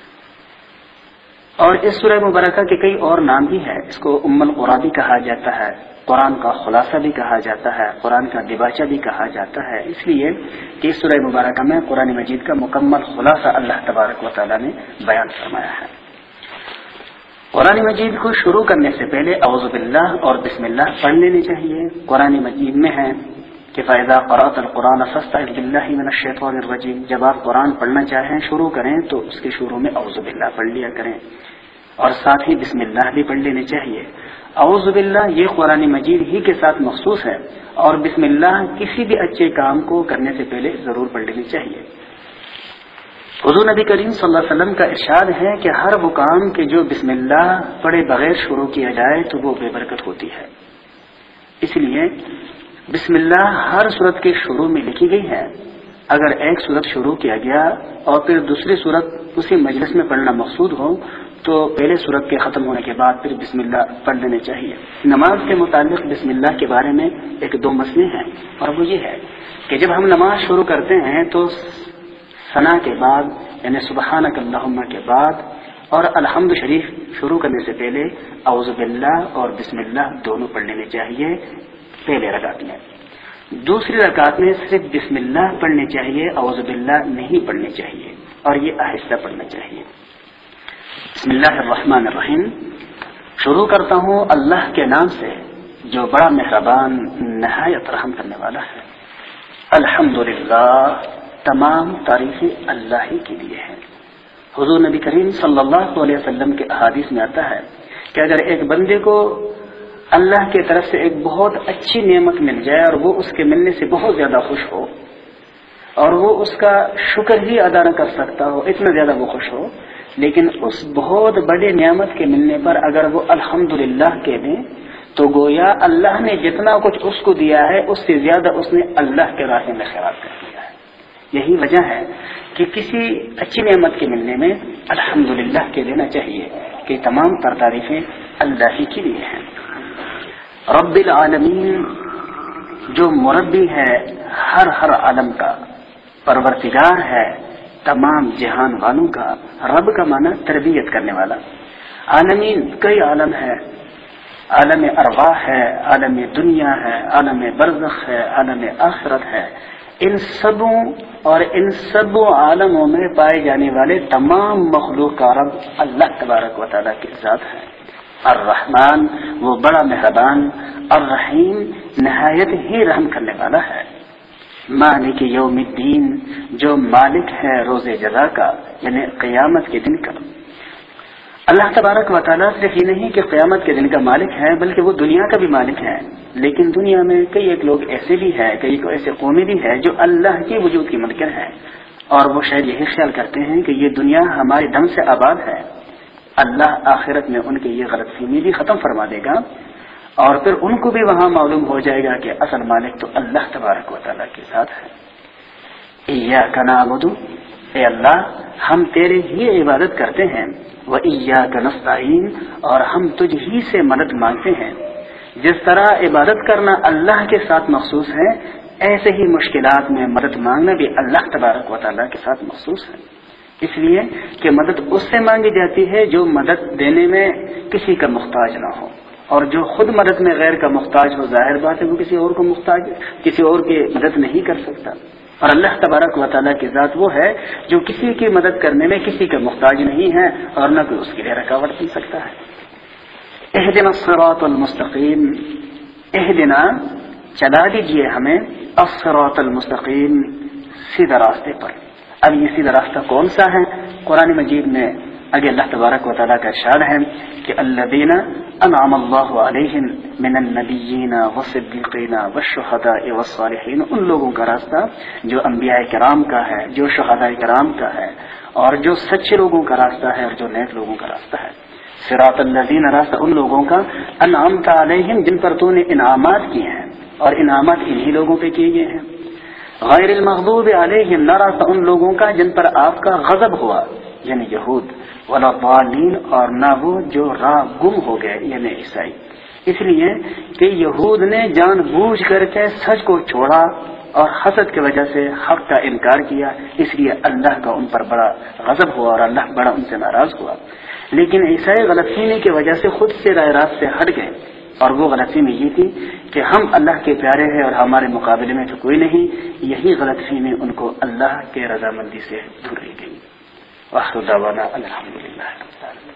اور اس سورہ مبارکہ کے کئی اور نام بھی ہیں. اس کو ام القرآن بھی کہا جاتا ہے، قرآن کا خلاصہ بھی کہا جاتا ہے، قرآن کا دباچہ بھی کہا جاتا ہے، اس لیے کہ اس سورہ مبارکہ میں قرآن مجید کا مکمل خلاصہ اللہ تبارک و تعالیٰ نے بیان فرمایا ہے. قرآن مجید کو شروع کرنے سے پہلے اعوذ باللہ اور بسم اللہ پڑھ لینے چاہیے. قرآن مجید میں ہے کہ فَإِذَا قَرَأْتَ الْقُرْآنَ فَاسْتَعِذْ بِاللَّهِ مِنَ الشَّيْطَانِ الرَّجِيمِ. جب آپ قرآن پڑھنا چاہیں شروع کریں تو اس کے شروع میں اعوذ باللہ پڑھ لیا کریں، اور ساتھ ہی بسم اللہ بھی پڑھ لینے چاہیے. اعوذ باللہ یہ قرآن مجید ہی کے ساتھ مخصوص ہے، اور بسم اللہ کسی بھی اچھے کام کو کرنے سے پہلے ضرور پڑھ لینی چاہیے. حضور نبی کریم صلی اللہ علیہ وسلم کا ارشاد ہے کہ ہر وہ کام کہ جو بسم اللہ پڑھے بغیر شروع کیا جائے تو وہ بے برکت ہوتی ہے. اس لیے بسم اللہ ہر صورت کے شروع میں لکھی گئی ہے. اگر ایک صورت شروع کیا گیا اور پھر دوسری صورت اسی مجلس میں پڑھنا مقصود ہو تو پہلے صورت کے ختم ہونے کے بعد پھر بسم اللہ پڑھ لینے چاہیے. نماز کے متعلق بسم اللہ کے بارے میں ایک دو مسئلے ہیں، اور وہ یہ ہے کہ جب ہم نماز شروع کرتے ہیں تو ثنا کے بعد یعنی سبحانک اللہم کے بعد اور الحمد شریف شروع کرنے سے پہلے اعوذ باللہ اور بسم اللہ دونوں پڑھ لینے چاہیے پہلے رکعت میں. دوسری رکعت میں صرف بسم اللہ پڑھنے چاہیے، اعوذ باللہ نہیں پڑھنے چاہیے، اور یہ آہستہ پڑھنا چاہیے. بسم اللہ الرحمن الرحیم. شروع کرتا ہوں اللہ کے نام سے جو بڑا مہربان نہایت رحم کرنے والا ہے. الحمدللہ تمام تعریفیں اللہ ہی کے لیے ہیں. حضور نبی کریم صلی اللہ علیہ وسلم کے احادیث میں آتا ہے کہ اگر ایک بندے کو اللہ کی طرف سے ایک بہت اچھی نعمت مل جائے اور وہ اس کے ملنے سے بہت زیادہ خوش ہو اور وہ اس کا شکر ہی ادا نہ کر سکتا ہو، اتنا زیادہ وہ خوش ہو، لیکن اس بہت بڑے نعمت کے ملنے پر اگر وہ الحمدللہ کہہ دیں تو گویا اللہ نے جتنا کچھ اس کو دیا ہے اس سے زیادہ اس نے اللہ کے راستے میں خیرات کر دیا ہے۔ یہی وجہ ہے کہ کسی اچھی نعمت کے ملنے میں الحمدللہ کہہ دینا چاہیے کہ تمام تر تعریفیں اللہ ہی کے لیے ہیں۔ رب العالمین جو مربی ہے ہر عالم کا، پرورتگار ہے تمام جہان والوں کا، رب کا معنی تربیت کرنے والا۔ عالمین کئی عالم ہے، عالم ارواح ہے، عالم دنیا ہے، عالم برزخ ہے، عالم آخرت ہے، ان سبوں اور ان سب عالموں میں پائے جانے والے تمام مخلوق کا رب اللہ تبارک و تعالیٰ کی ذات ہے۔ الرحمن وہ بڑا مہربان، الرحیم نہایت ہی رحم کرنے والا ہے۔ مالک یوم الدین جو مالک ہے روز جزا کا، یعنی قیامت کے دن کا۔ اللہ تبارک و تعالیٰ صرف یہ نہیں کہ قیامت کے دن کا مالک ہے بلکہ وہ دنیا کا بھی مالک ہے، لیکن دنیا میں کئی ایک لوگ ایسے بھی ہیں، کئی ایسے قومیں بھی ہیں جو اللہ کے وجود کی منکر ہیں، اور وہ شاید یہی خیال کرتے ہیں کہ یہ دنیا ہمارے دم سے آباد ہے۔ اللہ آخرت میں ان کی یہ غلط فہمی بھی ختم فرما دے گا، اور پھر ان کو بھی وہاں معلوم ہو جائے گا کہ اصل مالک تو اللہ تبارک و تعالیٰ کے ساتھ ہے۔ ایاک نعبد، اے اللہ ہم تیرے ہی عبادت کرتے ہیں، وایاک نستعین اور ہم تجھ ہی سے مدد مانگتے ہیں۔ جس طرح عبادت کرنا اللہ کے ساتھ مخصوص ہے، ایسے ہی مشکلات میں مدد مانگنا بھی اللہ تبارک و تعالیٰ کے ساتھ مخصوص ہے، اس لیے کہ مدد اس سے مانگی جاتی ہے جو مدد دینے میں کسی کا محتاج نہ ہو، اور جو خود مدد میں غیر کا محتاج ہو ظاہر بات ہے وہ کسی اور کو محتاج، کسی اور کی مدد نہیں کر سکتا۔ اور اللہ تبارک و تعالیٰ کی ذات وہ ہے جو کسی کی مدد کرنے میں کسی کا محتاج نہیں ہے اور نہ کوئی اس کے لیے رکاوٹ بن سکتا ہے۔ اہدنا الصراط المستقیم، اہدنا چلا دیجیے ہمیں، الصراط المستقیم سیدھا راستے پر۔ اب یہ سیدھا راستہ کون سا ہے؟ قرآن مجید میں آگے اللہ تبارک و تعالیٰ کا ارشاد ہے کہ الذین انعم اللہ علیہم من النبیین والصدیقین والشہداء والصالحین، ان لوگوں کا راستہ جو انبیاء کرام کا ہے، جو شہداء کرام کا ہے، اور جو سچے لوگوں کا راستہ ہے اور جو نیک لوگوں کا راستہ ہے۔ صراط الذین، راستہ ان لوگوں کا انعمت علیہم جن پر تو نے انعامات کیے ہیں، اور انعامات انہی لوگوں پہ کیے گئے ہیں۔ غیر المغضوب علیہم، نہ راستہ ان لوگوں کا جن پر آپ کا غضب ہوا یعنی یہود، ولا الضالین اور نہ وہ جو راہ گم ہو گئے یعنی عیسائی۔ اس لیے کہ یہود نے جان بوجھ کر کے سچ کو چھوڑا اور حسد کی وجہ سے حق کا انکار کیا، اس لیے اللہ کا ان پر بڑا غضب ہوا اور اللہ بڑا ان سے ناراض ہوا۔ لیکن عیسائی غلط فہمی کی وجہ سے خود سے راہ راست سے ہٹ گئے، اور وہ غلط فہمی یہ تھی کہ ہم اللہ کے پیارے ہیں اور ہمارے مقابلے میں تو کوئی نہیں۔ یہی غلط فہمی ان کو اللہ کے رضامندی سے دور لے گئی۔ وآخر دعوانا الحمدللہ رب العالمین۔